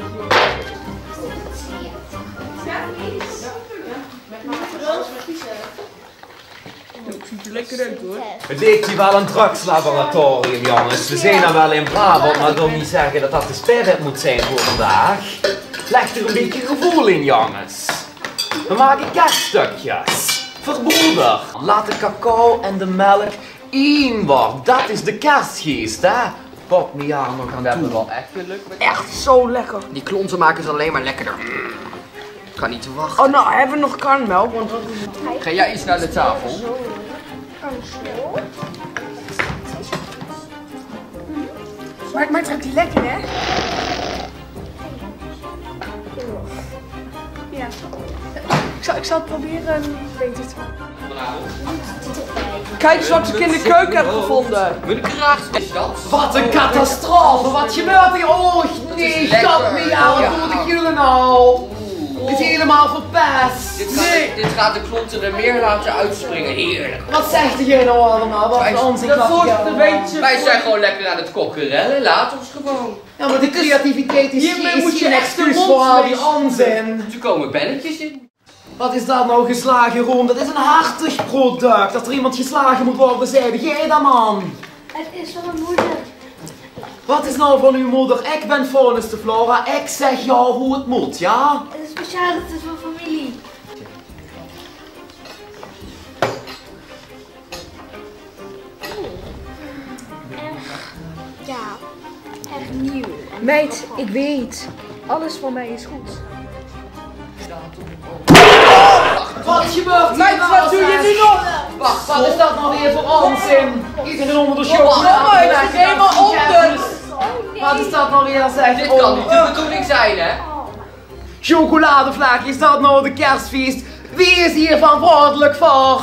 Ziet er lekker uit hoor. Het leek hier wel een drugslaboratorium, jongens. We zijn er wel in Brabant, maar dat wil niet zeggen dat dat de spirit moet zijn voor vandaag. Leg er een beetje gevoel in, jongens. We maken kerststukjes. Verbroeder. Laat de cacao en de melk één worden. Dat is de kerstgeest, hè? Pop me aan, dan gaan we hebben wel echt geluk met. Echt zo lekker. Die klonten maken ze alleen maar lekkerder. Ik kan niet te wachten. Oh, nou hebben we nog karnemelk, want dat is het. Ga jij eens naar de tafel? Maar, maar het ruikt lekker, hè? Ja. Ik zal, ik zal het proberen beter te maken. Kijk eens wat ik in de keuken heb gevonden. Met de graag is dat. Wat een catastrofe! Wat gebeurt hier? Oh nee, stop me aan! Wat doe ik jullie nou? Het is helemaal verpest! Dit gaat, nee. dit gaat de klonten er meer laten uitspringen. Heerlijk. Wat zegt jij nou allemaal? Wat is onze Wij, wij zijn gewoon lekker aan het kokkerellen. Laat ons gewoon. Ja, maar de creativiteit is, is, is geen excuus voor al die onzin. Er komen belletjes in. Wat is dat nou geslagen room? Dat is een hartig product. Dat er iemand geslagen moet worden, zei jij dat, man? Het is van mijn moeder. Wat is nou van uw moeder? Ik ben Faunus de Flora. Ik zeg jou hoe het moet, ja? Het is speciaal, het is van familie. Ja, echt nieuw. Meid, ik weet. Alles van mij is goed. Wat gebeurt hier? Meid, wat doe je nu nog? Wacht, wat is dat nou weer voor onzin? Iedereen onder de show. Mama, het is helemaal onder. Wat is dat nou weer, zeg? Dit kan niet de bedoeling zijn, hè? Chocoladevlaakje, is dat nou de kerstfeest? Wie is hier verantwoordelijk voor?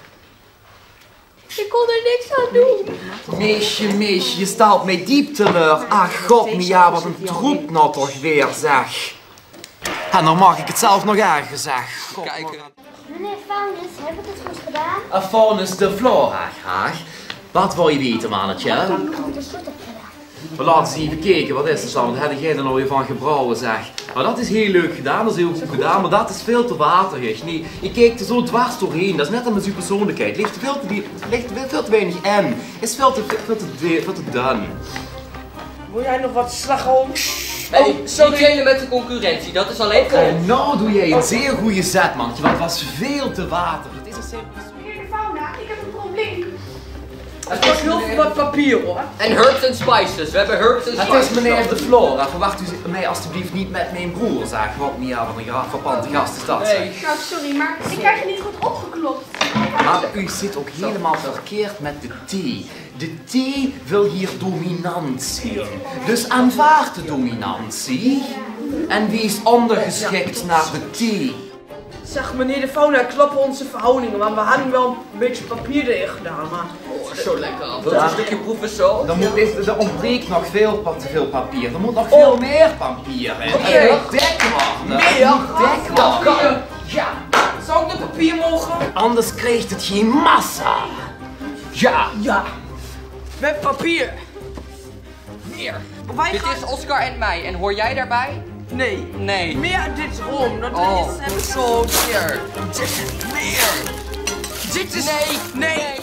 Ik kon er niks aan doen. Meisje, meisje, je stelt mij diep teleur. Ach god, Mia, wat een troep nou toch weer, zeg. En dan mag ik het zelf nog erger, zeg. Meneer Faunus, heb ik het goed gedaan? A Faunus de Flora, graag. Wat wil je weten, mannetje? Ik heb het goed gedaan. We laten eens even kijken, wat is er dan? Wat heb jij er nou weer van gebrouwen, zeg? Maar dat is heel leuk gedaan, dat is heel goed gedaan, maar dat is veel te waterig. Nee, je kijkt er zo dwars doorheen, dat is net als met uw persoonlijkheid. Het ligt veel te, die, ligt veel te weinig in. Het is veel te, veel te, veel te dun. Wil jij nog wat slagroom? Hey, oh, sorry. Niet met de concurrentie, dat is alleen voor. En nou doe jij een zeer goede zet, mannetje, want het was veel te waterig. Het is een simpel. Meneer de Fauna, ik heb een probleem. Het was heel veel wat papier hoor. En herbs and spices, we hebben herbs and spices. Het is meneer de Flora, verwacht u mij alstublieft niet met mijn broer, zeg. Wat niet aan een verpante gast is dat, zeg. Nou, sorry, maar ik krijg je niet goed opgeklopt. Maar u zit ook helemaal verkeerd met de thee. De T wil hier dominant zijn. Dus aanvaard de dominantie en wees ondergeschikt naar de T. Zeg meneer de Fauna, kloppen onze verhoudingen, want we hadden wel een beetje papier erin gedaan, maar... Oh, zo lekker. Wilt u een stukje proeven zo? Er, moet, is, er ontbreekt nog veel te veel papier. Er moet nog veel oh. meer papier in. Oké. Okay. Het moet dik worden. Meer? Het moet dik worden. Ja. Zou ik dat papier mogen? Anders krijgt het geen massa. Ja. Ja. Met papier. Meer. Dit is Oscar en mij. En hoor jij daarbij? Nee. Nee. Meer dit rom. Dat oh. is hem zo meer. Dit meer. Dit is... Nee. Nee. nee.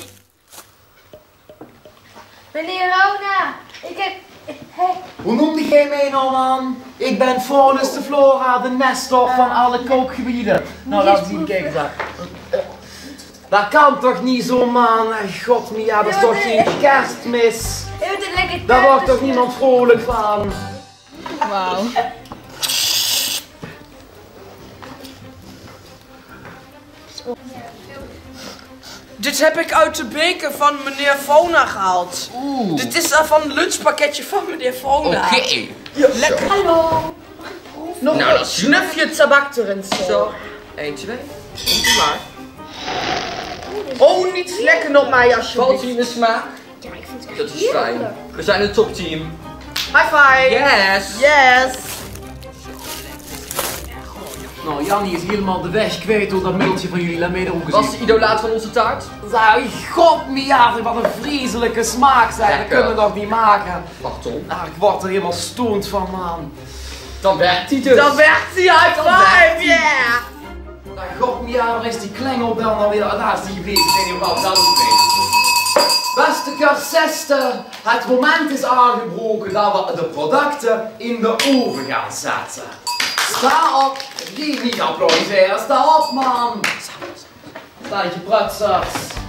Meneer Rona, ik heb... Hey. Hoe noemde jij mij nou, man? Ik ben Faunus de Flora, de nestor van alle kookgebieden. Nou, laat zien, kijk eens aan. Dat kan toch niet zo, man? God, Mia, dat is toch geen kerstmis? Daar wordt toch niemand vrolijk van? Wauw. Dit heb ik uit de beker van meneer Fauna gehaald. Oeh. Dit is uh, van het lunchpakketje van meneer Fauna. Oké. Okay. Ja, lekker. Hallo. Nog nou, een snufje tabak erin. Zo. Zo. Eén, twee. Komt maar. Oh, niet vlekken op mij alsjeblieft. Valt ie in de smaak? Ja, ik vind het echt Dat is fijn. We zijn een topteam. High five. Yes. Yes. Nou, Jannie is helemaal de weg kwijt door dat middeltje van jullie. Laat mij er ook eens Was de idolaat van onze taart? Zeg, god Mia, wat een vreselijke smaak zijn. Dat kunnen we nog niet maken. Wacht Tom. Nou, ik word er helemaal stoned van, man. Dan werkt hij dus. Dan werkt hij, high five, yeah. Nou, god Mia, waar is die klengel dan alweer? Daar is die geweest, ik weet niet of dat zelf weet. Beste cursisten, het moment is aangebroken dat we de producten in de oven gaan zetten. Sta op! Die niet applaudisseren, sta op, man! Sta je prutsers!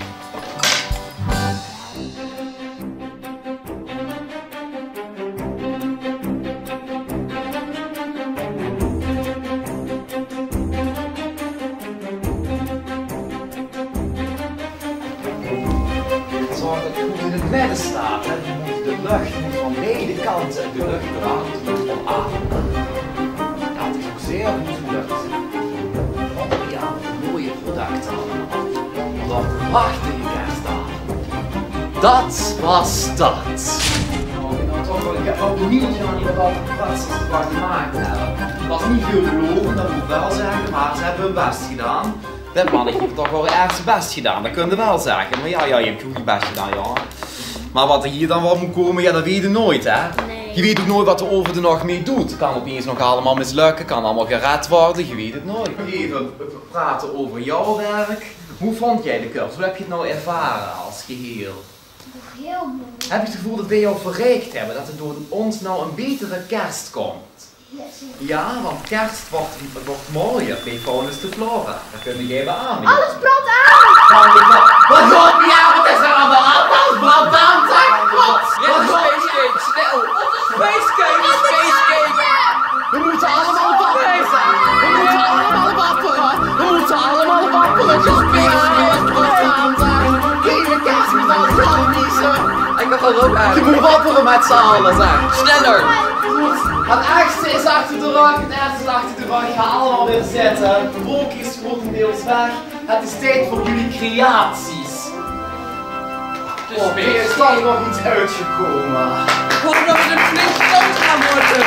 Zorg dat het goed in het midden staat, hè? Je moet de lucht moet van beide kanten de lucht eraan omademen. Dat is ook zeer goed gelukt. Oh ja, mooie producten allemaal. Wat een prachtige kerstavond. Dat was dat. Oh, nou toch wel, ik heb ook niet aan die wat prachtigste wat gemaakt hebben. Het was niet veel gelogen, dat moet ik wel zeggen, maar ze hebben hun best gedaan. Dat mannetje heeft toch wel erg zijn best gedaan, dat kun je wel zeggen. Maar ja, ja, je hebt goed je best gedaan, ja. Maar wat er hier dan wel moet komen, ja, dat weet je nooit, hè. Nee. Je weet ook nooit wat de oven er nog mee doet. Het kan opeens nog allemaal mislukken, kan allemaal gered worden, je weet het nooit. Even praten over jouw werk. Hoe vond jij de cursus? Hoe heb je het nou ervaren als geheel? Heel mooi. Heb je het gevoel dat wij jou verrijkt hebben, dat er door ons nou een betere kerst komt? Ja, want kerst wordt, wordt mooier bij Faunus de Flora. Dat kun je even aan. Alles brandt aan! Wat gaat die aan? Wat is er aan de hand? Alles brandt aan, zeg! Wat? Wat spacecake, snel! Spacecake! Spacecake! We moeten allemaal wapperen! We moeten allemaal wapperen! We moeten allemaal wapperen! Spacecake brandt aan, zeg! Geen kerst met alles gaan niezen! Ik kan gewoon rook uit. Je moet wapperen met z'n allen, zeg! Sneller! Het ergste is achter de rug, het ergste is achter de rug. Ga allemaal weer zitten. De rook is grotendeels weg. Het is tijd voor jullie creaties. Dus oh, er is toch nog iets uitgekomen. Ik hoop dat we een flink groot gaan worden.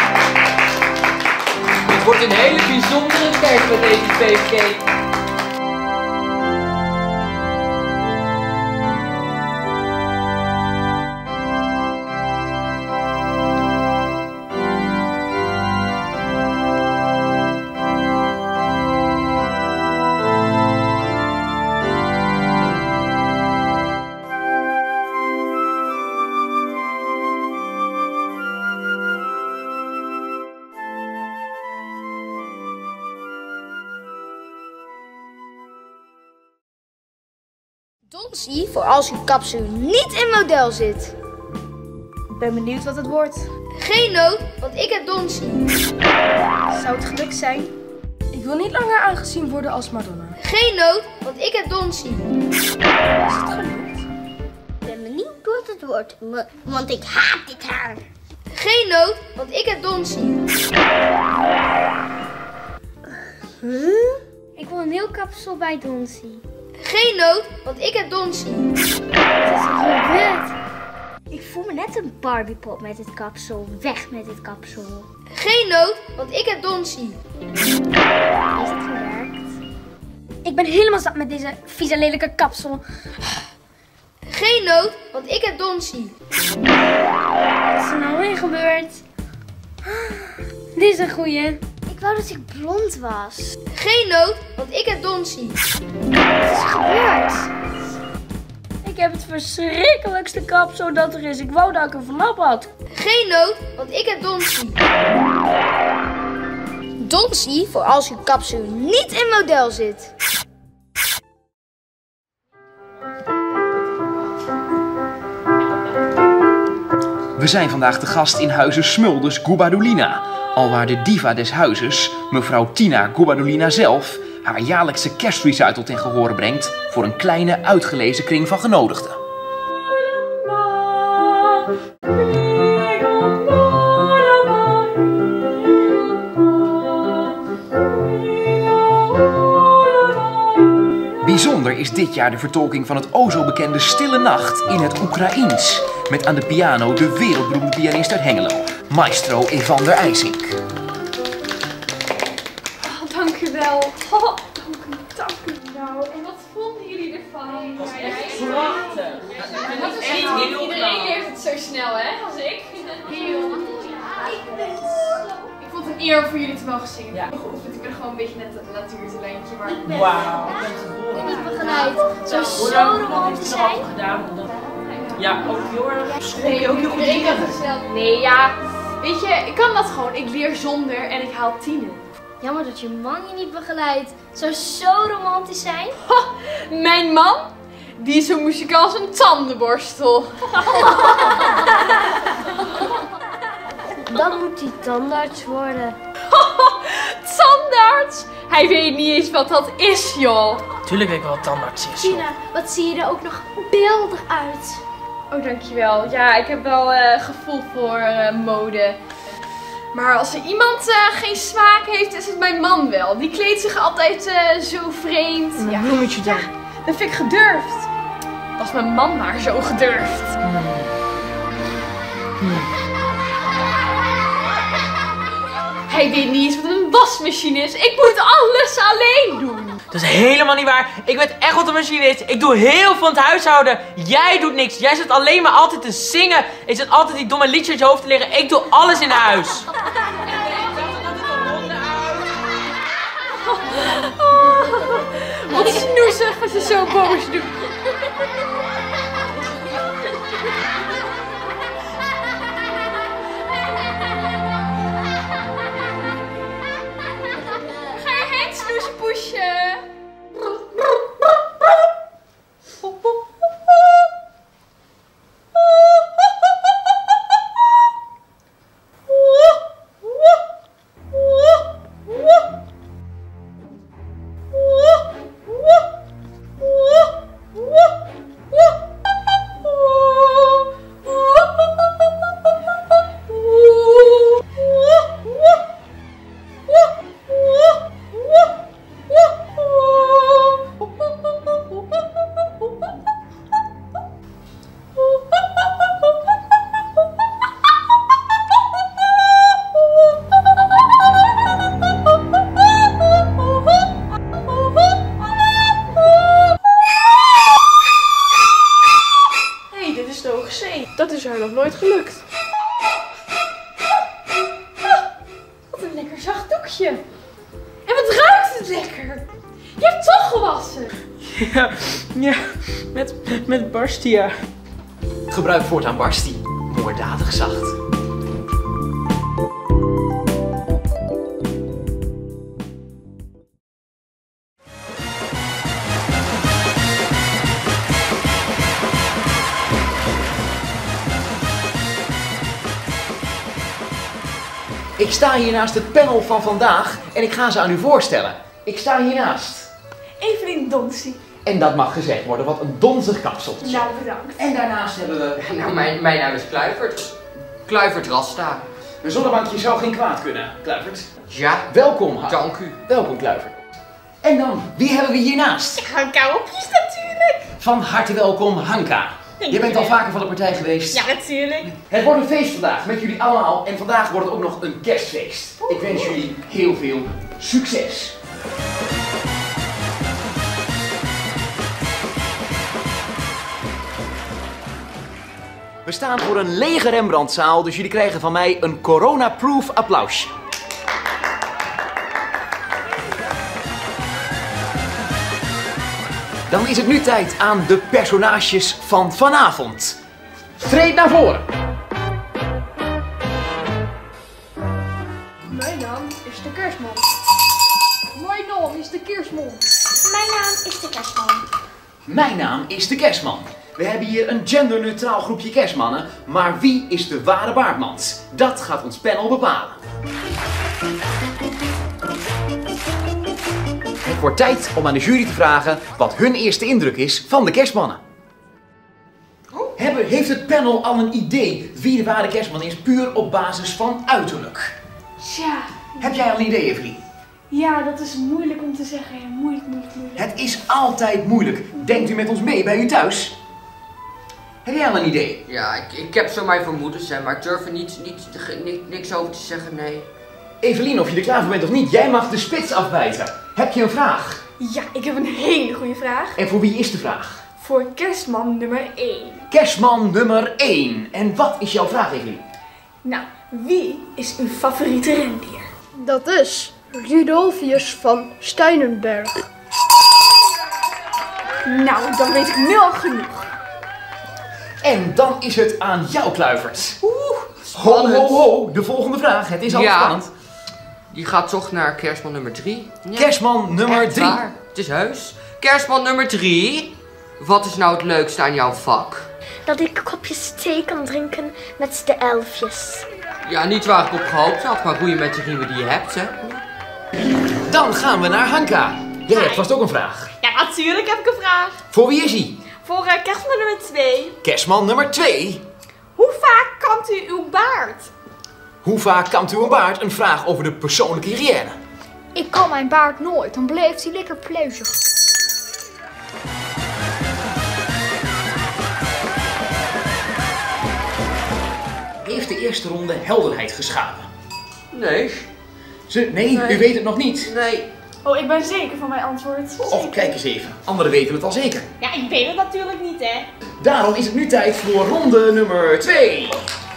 Het wordt een hele bijzondere kerst met deze spacecake. Donsie voor als uw kapsel niet in model zit. Ik ben benieuwd wat het wordt. Geen nood, want ik heb Donsie. Zou het gelukt zijn? Ik wil niet langer aangezien worden als Madonna. Geen nood, want ik heb Donsie. Is het gelukt? Ik ben benieuwd wat het wordt, want ik haat dit haar. Geen nood, want ik heb Donsie. Huh? Ik wil een heel kapsel bij Donsie. Geen nood, want ik heb Donsie. Wat is er gebeurd? Ik voel me net een Barbiepop met dit kapsel. Weg met dit kapsel. Geen nood, want ik heb Donsie. Is het gewerkt? Ik ben helemaal zat met deze vieze lelijke kapsel. Geen nood, want ik heb Donsie. Wat is er nou weer gebeurd? Dit is een goeie. Ik wou dat ik blond was. Geen nood, want ik heb Donsie. Wat is er gebeurd? Ik heb het verschrikkelijkste kapsel dat er is. Ik wou dat ik een flap had. Geen nood, want ik heb Donsie. Donsie voor als uw kapsel niet in model zit. We zijn vandaag te gast in huize Smulders Gubadulina. Alwaar de diva des huizes, mevrouw Tina Gubadulina zelf, haar jaarlijkse kerstrecital ten gehore brengt voor een kleine uitgelezen kring van genodigden. Bijzonder is dit jaar de vertolking van het o zo bekende Stille Nacht in het Oekraïens. Met aan de piano de wereldberoemde pianist uit Hengelo, maestro Evander IJsink. Oh, dank u wel. Oh, dank u, dank u nou. En wat vonden jullie ervan? Dat was echt prachtig. Niet iedereen leert het zo snel, hè, als ik. Heel. Ik ben zo... Ik vond het een eer voor jullie te mogen zingen. Ja. Geoefend. Ik ben gewoon een beetje net een natuurtalentje, maar... Wauw. Ik ben niet begeleid. Zou zo romantisch zijn. Ja, ook heel erg school. Nee, ook heel goed. Ik heb het zelf. Nee, ja. Weet je, ik kan dat gewoon. Ik leer zonder en ik haal tienen. Jammer dat je man je niet begeleidt. Zou zo romantisch zijn. Ha, mijn man? Die is zo muzikaal als een tandenborstel. Dan moet hij tandarts worden. Tandarts? Hij weet niet eens wat dat is, joh. Tuurlijk weet ik wel wat tandarts is. Tina, wat zie je er ook nog beeldig uit. Oh, dankjewel. Ja, ik heb wel uh, gevoel voor uh, mode. Maar als er iemand uh, geen smaak heeft, is het mijn man wel. Die kleedt zich altijd uh, zo vreemd. Een ja. bloemetje dan. Ja, dat vind ik gedurfd. Was mijn man maar zo gedurfd. Hmm. Hmm. Hij weet niet eens wat een wasmachine is. Ik moet alles alleen doen. Dat is helemaal niet waar. Ik weet echt wat een machine is. Ik doe heel veel in het huishouden. Jij doet niks. Jij zit alleen maar altijd te zingen. Je zit altijd die domme liedjes uit je hoofd te leren. Ik doe alles in huis. Oh, wat snoezig als je zo boos doet. Ga je heen, snoesjepoesje? Dat is haar nog nooit gelukt. Ah, wat een lekker zacht doekje. En wat ruikt het lekker. Je hebt toch gewassen. Ja, ja met, met Barstia. Gebruik voortaan Barstie. Moorddadig zacht. Ik sta hier naast het panel van vandaag en ik ga ze aan u voorstellen. Ik sta hiernaast. Evelien Donsie. En dat mag gezegd worden, wat een donzig kapseltje. Nou, bedankt. En daarnaast hebben we... Nou, mijn, mijn naam is Kluivert. Kluivert Rasta. Een zonnebankje zou geen kwaad kunnen, Kluivert. Ja. Welkom, Hank. Dank u. Welkom, Kluivert. En dan, wie hebben we hiernaast? Hanka Opjes natuurlijk. Van harte welkom, Hanka. Je bent al vaker van de partij geweest. Ja, natuurlijk. Het wordt een feest vandaag met jullie allemaal. En vandaag wordt het ook nog een kerstfeest. Ik wens jullie heel veel succes. We staan voor een lege Rembrandtzaal, dus jullie krijgen van mij een corona-proof applausje. Dan is het nu tijd aan de personages van vanavond. Treed naar voren. Mijn naam is de Kerstman. Mijn naam is de Kerstman. Mijn naam is de Kerstman. Mijn naam is de Kerstman. We hebben hier een genderneutraal groepje kerstmannen, maar wie is de ware baardmans? Dat gaat ons panel bepalen. Het wordt tijd om aan de jury te vragen wat hun eerste indruk is van de kerstmannen. Hebben, heeft het panel al een idee wie de ware kerstman is, puur op basis van uiterlijk? Tja. Heb jij al een idee, Evelien? Ja, dat is moeilijk om te zeggen. Ja, moeilijk, moeilijk, moeilijk. Het is altijd moeilijk. Denkt u met ons mee bij u thuis? Heb jij al een idee? Ja, ik, ik heb zo mijn vermoedens, hè, maar ik durf er niet, niet, niet, niks over te zeggen, nee. Evelien, of je er klaar voor bent of niet, jij mag de spits afbijten. Heb je een vraag? Ja, ik heb een hele goede vraag. En voor wie is de vraag? Voor kerstman nummer één. Kerstman nummer één. En wat is jouw vraag, Evelien? Nou, wie is uw favoriete rendier? Dat is Rudolfius van Steinenberg. Nou, dan weet ik nu al genoeg. En dan is het aan jou, Kluivert. Oeh, ho, ho, ho. De volgende vraag. Het is al ja, spannend. Die gaat toch naar kerstman nummer drie. Ja. Kerstman nummer Echt drie. waar. Het is heus. Kerstman nummer drie. Wat is nou het leukste aan jouw vak? Dat ik kopjes thee kan drinken met de elfjes. Ja, niet waar ik op gehoopt had, maar roeien met de riemen die je hebt, hè. Dan gaan we naar Hanka. Jij hebt vast ook een vraag. Ja, natuurlijk heb ik een vraag. Voor wie is hij? Voor uh, kerstman nummer twee. Kerstman nummer twee. Hoe vaak kamt u uw baard? Hoe vaak kamt u een baard? Een vraag over de persoonlijke hygiëne. Ik kan mijn baard nooit, dan blijft hij lekker pluizig. Heeft de eerste ronde helderheid geschapen? Nee. Ze, nee, nee, u weet het nog niet. Nee. Oh, ik ben zeker van mijn antwoord. Och, kijk eens even. Anderen weten het al zeker. Ja, ik weet het natuurlijk niet, hè. Daarom is het nu tijd voor ronde nummer twee.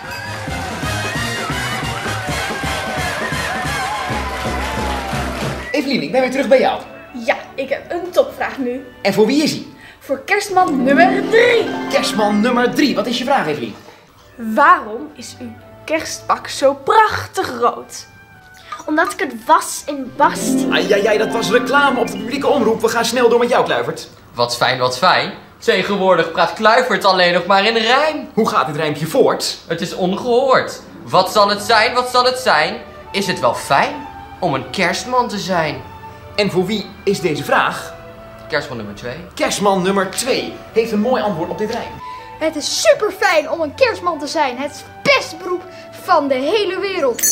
Evelien, ik ben weer terug bij jou. Ja, ik heb een topvraag nu. En voor wie is hij? Voor kerstman nummer drie. Kerstman nummer drie. Wat is je vraag, Evelien? Waarom is uw kerstpak zo prachtig rood? Omdat ik het was in Basti. Ai, ai, ai, dat was reclame op de publieke omroep. We gaan snel door met jou, Kluivert. Wat fijn, wat fijn. Tegenwoordig praat Kluivert alleen nog maar in rijm. Hoe gaat dit rijmpje voort? Het is ongehoord. Wat zal het zijn, wat zal het zijn? Is het wel fijn om een kerstman te zijn? En voor wie is deze vraag? Kerstman nummer twee. Kerstman nummer twee heeft een mooi antwoord op dit rijm. Het is super fijn om een kerstman te zijn. Het is het beste beroep van de hele wereld.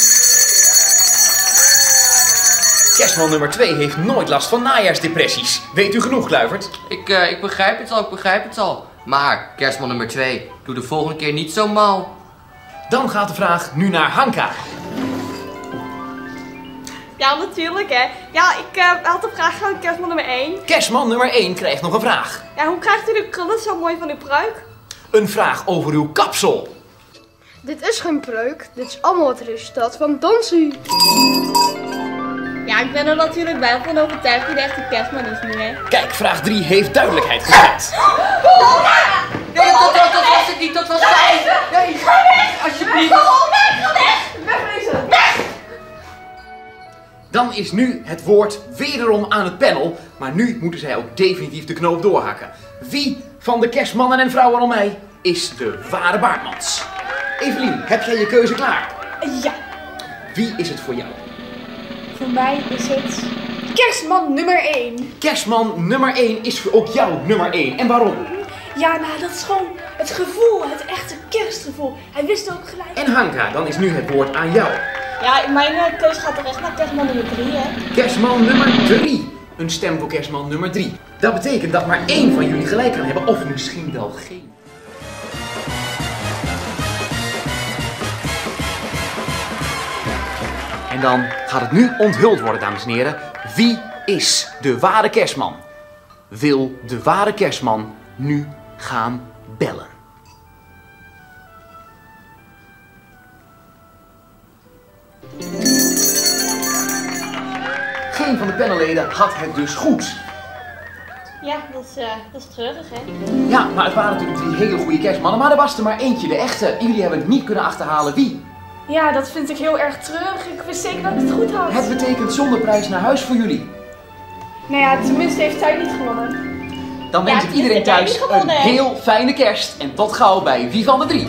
Kerstman nummer twee heeft nooit last van najaarsdepressies. Weet u genoeg, Kluivert? Ik, uh, ik begrijp het al, ik begrijp het al. Maar kerstman nummer twee, doe de volgende keer niet zo mal. Dan gaat de vraag nu naar Hanka. Ja, natuurlijk, hè. Ja, ik uh, had de vraag van kerstman nummer één. Kerstman nummer één krijgt nog een vraag. Ja, hoe krijgt u de krullen zo mooi van uw pruik? Een vraag over uw kapsel. Dit is geen pruik, dit is allemaal het resultaat van dansen. Ja, ik ben er natuurlijk wel van overtuigd dat hij echt een kerstman is nu, hè. Kijk, vraag drie heeft duidelijkheid geschapt. Nee, dat, dat, dat was het niet, dat was fout. Nee, ga weg! Alsjeblieft. Ga weg, ga weg! Wegwezen! Weg! Dan is nu het woord wederom aan het panel, maar nu moeten zij ook definitief de knoop doorhakken. Wie van de kerstmannen en vrouwen om mij is de ware baardmans? Evelien, heb jij je keuze klaar? Ja. Wie is het voor jou? Voor mij is het Kerstman nummer één. Kerstman nummer één is ook jouw nummer één. En waarom? Ja, nou dat is gewoon het gevoel, het echte kerstgevoel. Hij wist ook gelijk. En Hanka, dan is nu het woord aan jou. Ja, mijn uh, keus gaat terecht naar kerstman nummer drie, hè. Kerstman nummer drie. Een stem voor kerstman nummer drie. Dat betekent dat maar één van jullie gelijk kan hebben, of misschien wel geen. En dan gaat het nu onthuld worden, dames en heren. Wie is de ware kerstman? Wil de ware kerstman nu gaan bellen? Geen van de panelleden had het dus goed. Ja, dat is, uh, dat is treurig, hè? Ja, maar het waren natuurlijk drie hele goede kerstmannen, maar er was er maar eentje, de echte. En jullie hebben het niet kunnen achterhalen wie. Ja, dat vind ik heel erg treurig. Ik wist zeker dat ik het goed had. Het betekent zonder prijs naar huis voor jullie. Nou ja, tenminste heeft zij niet gewonnen. Dan wens Ja, ik iedereen tenminste, thuis jij een niet gewonnen, hè? heel fijne kerst. En tot gauw bij Wie van de Drie.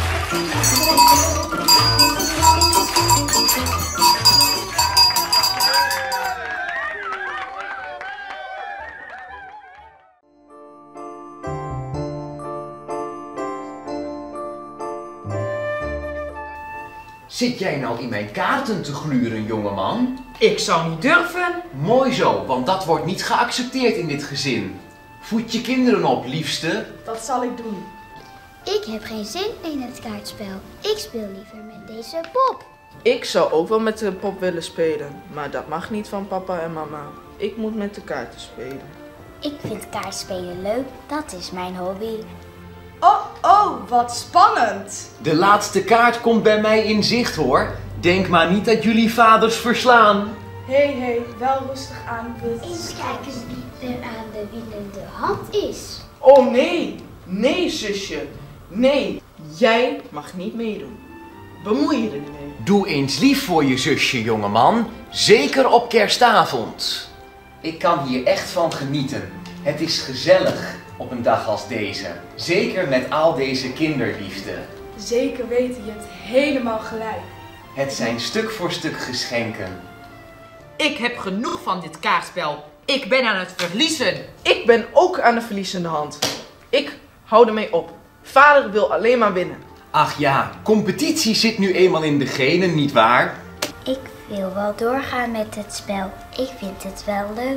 Zit jij nou in mijn kaarten te gluren, jongeman? Ik zou niet durven. Mooi zo, want dat wordt niet geaccepteerd in dit gezin. Voed je kinderen op, liefste. Dat zal ik doen. Ik heb geen zin in het kaartspel. Ik speel liever met deze pop. Ik zou ook wel met de pop willen spelen, maar dat mag niet van papa en mama. Ik moet met de kaarten spelen. Ik vind kaartspelen leuk. Dat is mijn hobby. Oh, oh, wat spannend. De laatste kaart komt bij mij in zicht, hoor. Denk maar niet dat jullie vaders verslaan. Hé, hey, hé, hey, wel rustig aan. Eens kijken wie er aan de winnende hand is. Oh nee, nee zusje, nee, jij mag niet meedoen. Bemoei je er niet mee. Doe eens lief voor je zusje, jongeman. Zeker op kerstavond. Ik kan hier echt van genieten. Het is gezellig op een dag als deze. Zeker met al deze kinderliefde. Zeker weten, je hebt helemaal gelijk. Het zijn stuk voor stuk geschenken. Ik heb genoeg van dit kaartspel. Ik ben aan het verliezen. Ik ben ook aan de verliezende hand. Ik hou ermee op. Vader wil alleen maar winnen. Ach ja, competitie zit nu eenmaal in de genen, nietwaar? Ik wil wel doorgaan met het spel. Ik vind het wel leuk.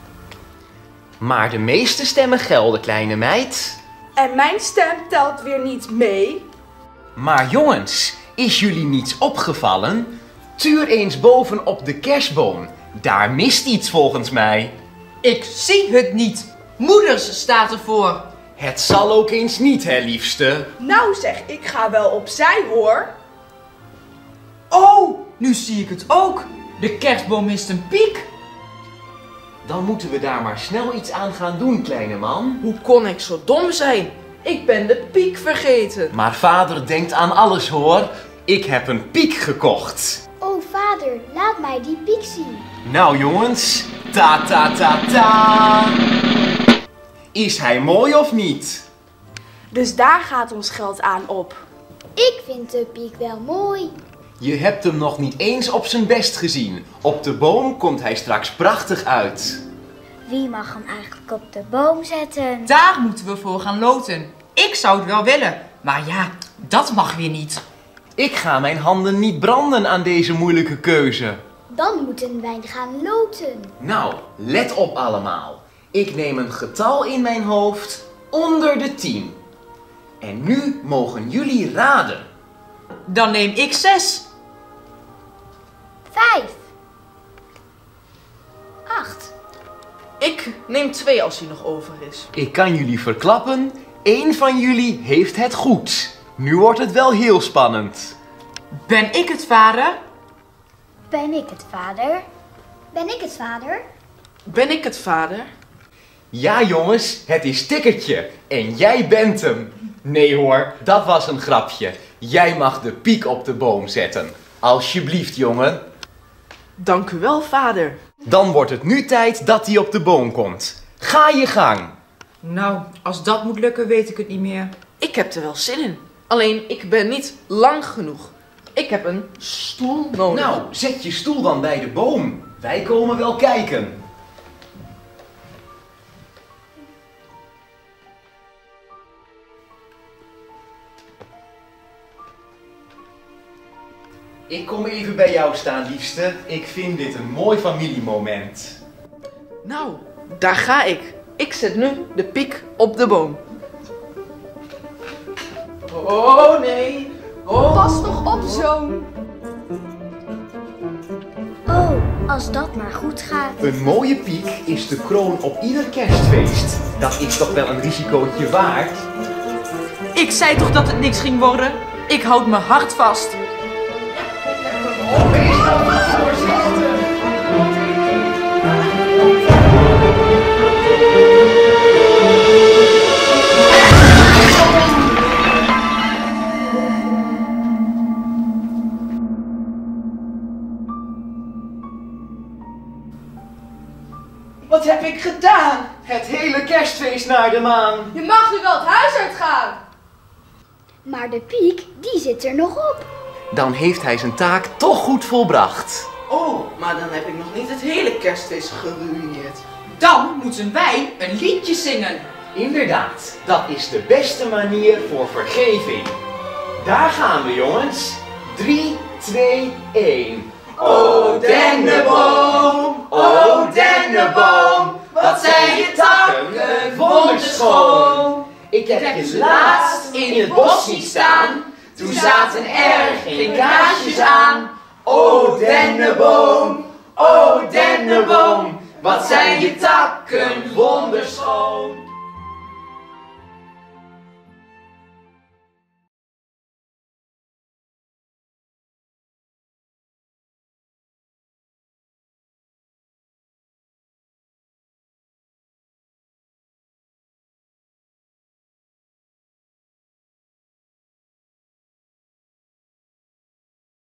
Maar de meeste stemmen gelden, kleine meid. En mijn stem telt weer niet mee. Maar jongens, is jullie niets opgevallen? Tuur eens boven op de kerstboom. Daar mist iets volgens mij. Ik zie het niet. Moeders staat ervoor. Het zal ook eens niet, hè, liefste. Nou zeg, ik ga wel opzij, hoor. Oh, nu zie ik het ook. De kerstboom mist een piek. Dan moeten we daar maar snel iets aan gaan doen, kleine man. Hoe kon ik zo dom zijn? Ik ben de piek vergeten. Maar vader denkt aan alles, hoor. Ik heb een piek gekocht. Oh vader, laat mij die piek zien. Nou jongens, ta ta ta ta. Is hij mooi of niet? Dus daar gaat ons geld aan op. Ik vind de piek wel mooi. Je hebt hem nog niet eens op zijn best gezien. Op de boom komt hij straks prachtig uit. Wie mag hem eigenlijk op de boom zetten? Daar moeten we voor gaan loten. Ik zou het wel willen, maar ja, dat mag weer niet. Ik ga mijn handen niet branden aan deze moeilijke keuze. Dan moeten wij gaan loten. Nou, let op allemaal. Ik neem een getal in mijn hoofd onder de tien. En nu mogen jullie raden. Dan neem ik zes. Vijf. Acht. Ik neem twee als hij nog over is. Ik kan jullie verklappen, één van jullie heeft het goed. Nu wordt het wel heel spannend. Ben ik het vader? Ben ik het vader? Ben ik het vader? Ben ik het vader? Ja jongens, het is Tikkertje. En jij bent hem. Nee hoor, dat was een grapje. Jij mag de piek op de boom zetten. Alsjeblieft, jongen. Dank u wel, vader. Dan wordt het nu tijd dat hij op de boom komt. Ga je gang. Nou, als dat moet lukken, weet ik het niet meer. Ik heb er wel zin in. Alleen, ik ben niet lang genoeg. Ik heb een stoel nodig. Nou, zet je stoel dan bij de boom. Wij komen wel kijken. Ik kom even bij jou staan, liefste. Ik vind dit een mooi familiemoment. Nou, daar ga ik. Ik zet nu de piek op de boom. Oh nee. Oh. Pas toch op, zoon. Oh, als dat maar goed gaat. Een mooie piek is de kroon op ieder kerstfeest. Dat is toch wel een risicootje waard? Ik zei toch dat het niks ging worden? Ik houd mijn hart vast. Wat heb ik gedaan? Het hele kerstfeest naar de maan. Je mag nu wel het huis uitgaan. Maar de piek, die zit er nog op. Dan heeft hij zijn taak toch goed volbracht. Oh, maar dan heb ik nog niet het hele kerstfeest geruïneerd. Dan moeten wij een liedje zingen. Inderdaad, dat is de beste manier voor vergeving. Daar gaan we, jongens. drie, twee, één. O dennenboom, o dennenboom, wat zijn je takken wonderschoon. Ik heb je laatst in het bos zien staan, toen zaten er geen kaarsjes aan. O dennenboom, o dennenboom, wat zijn je takken wonderschoon.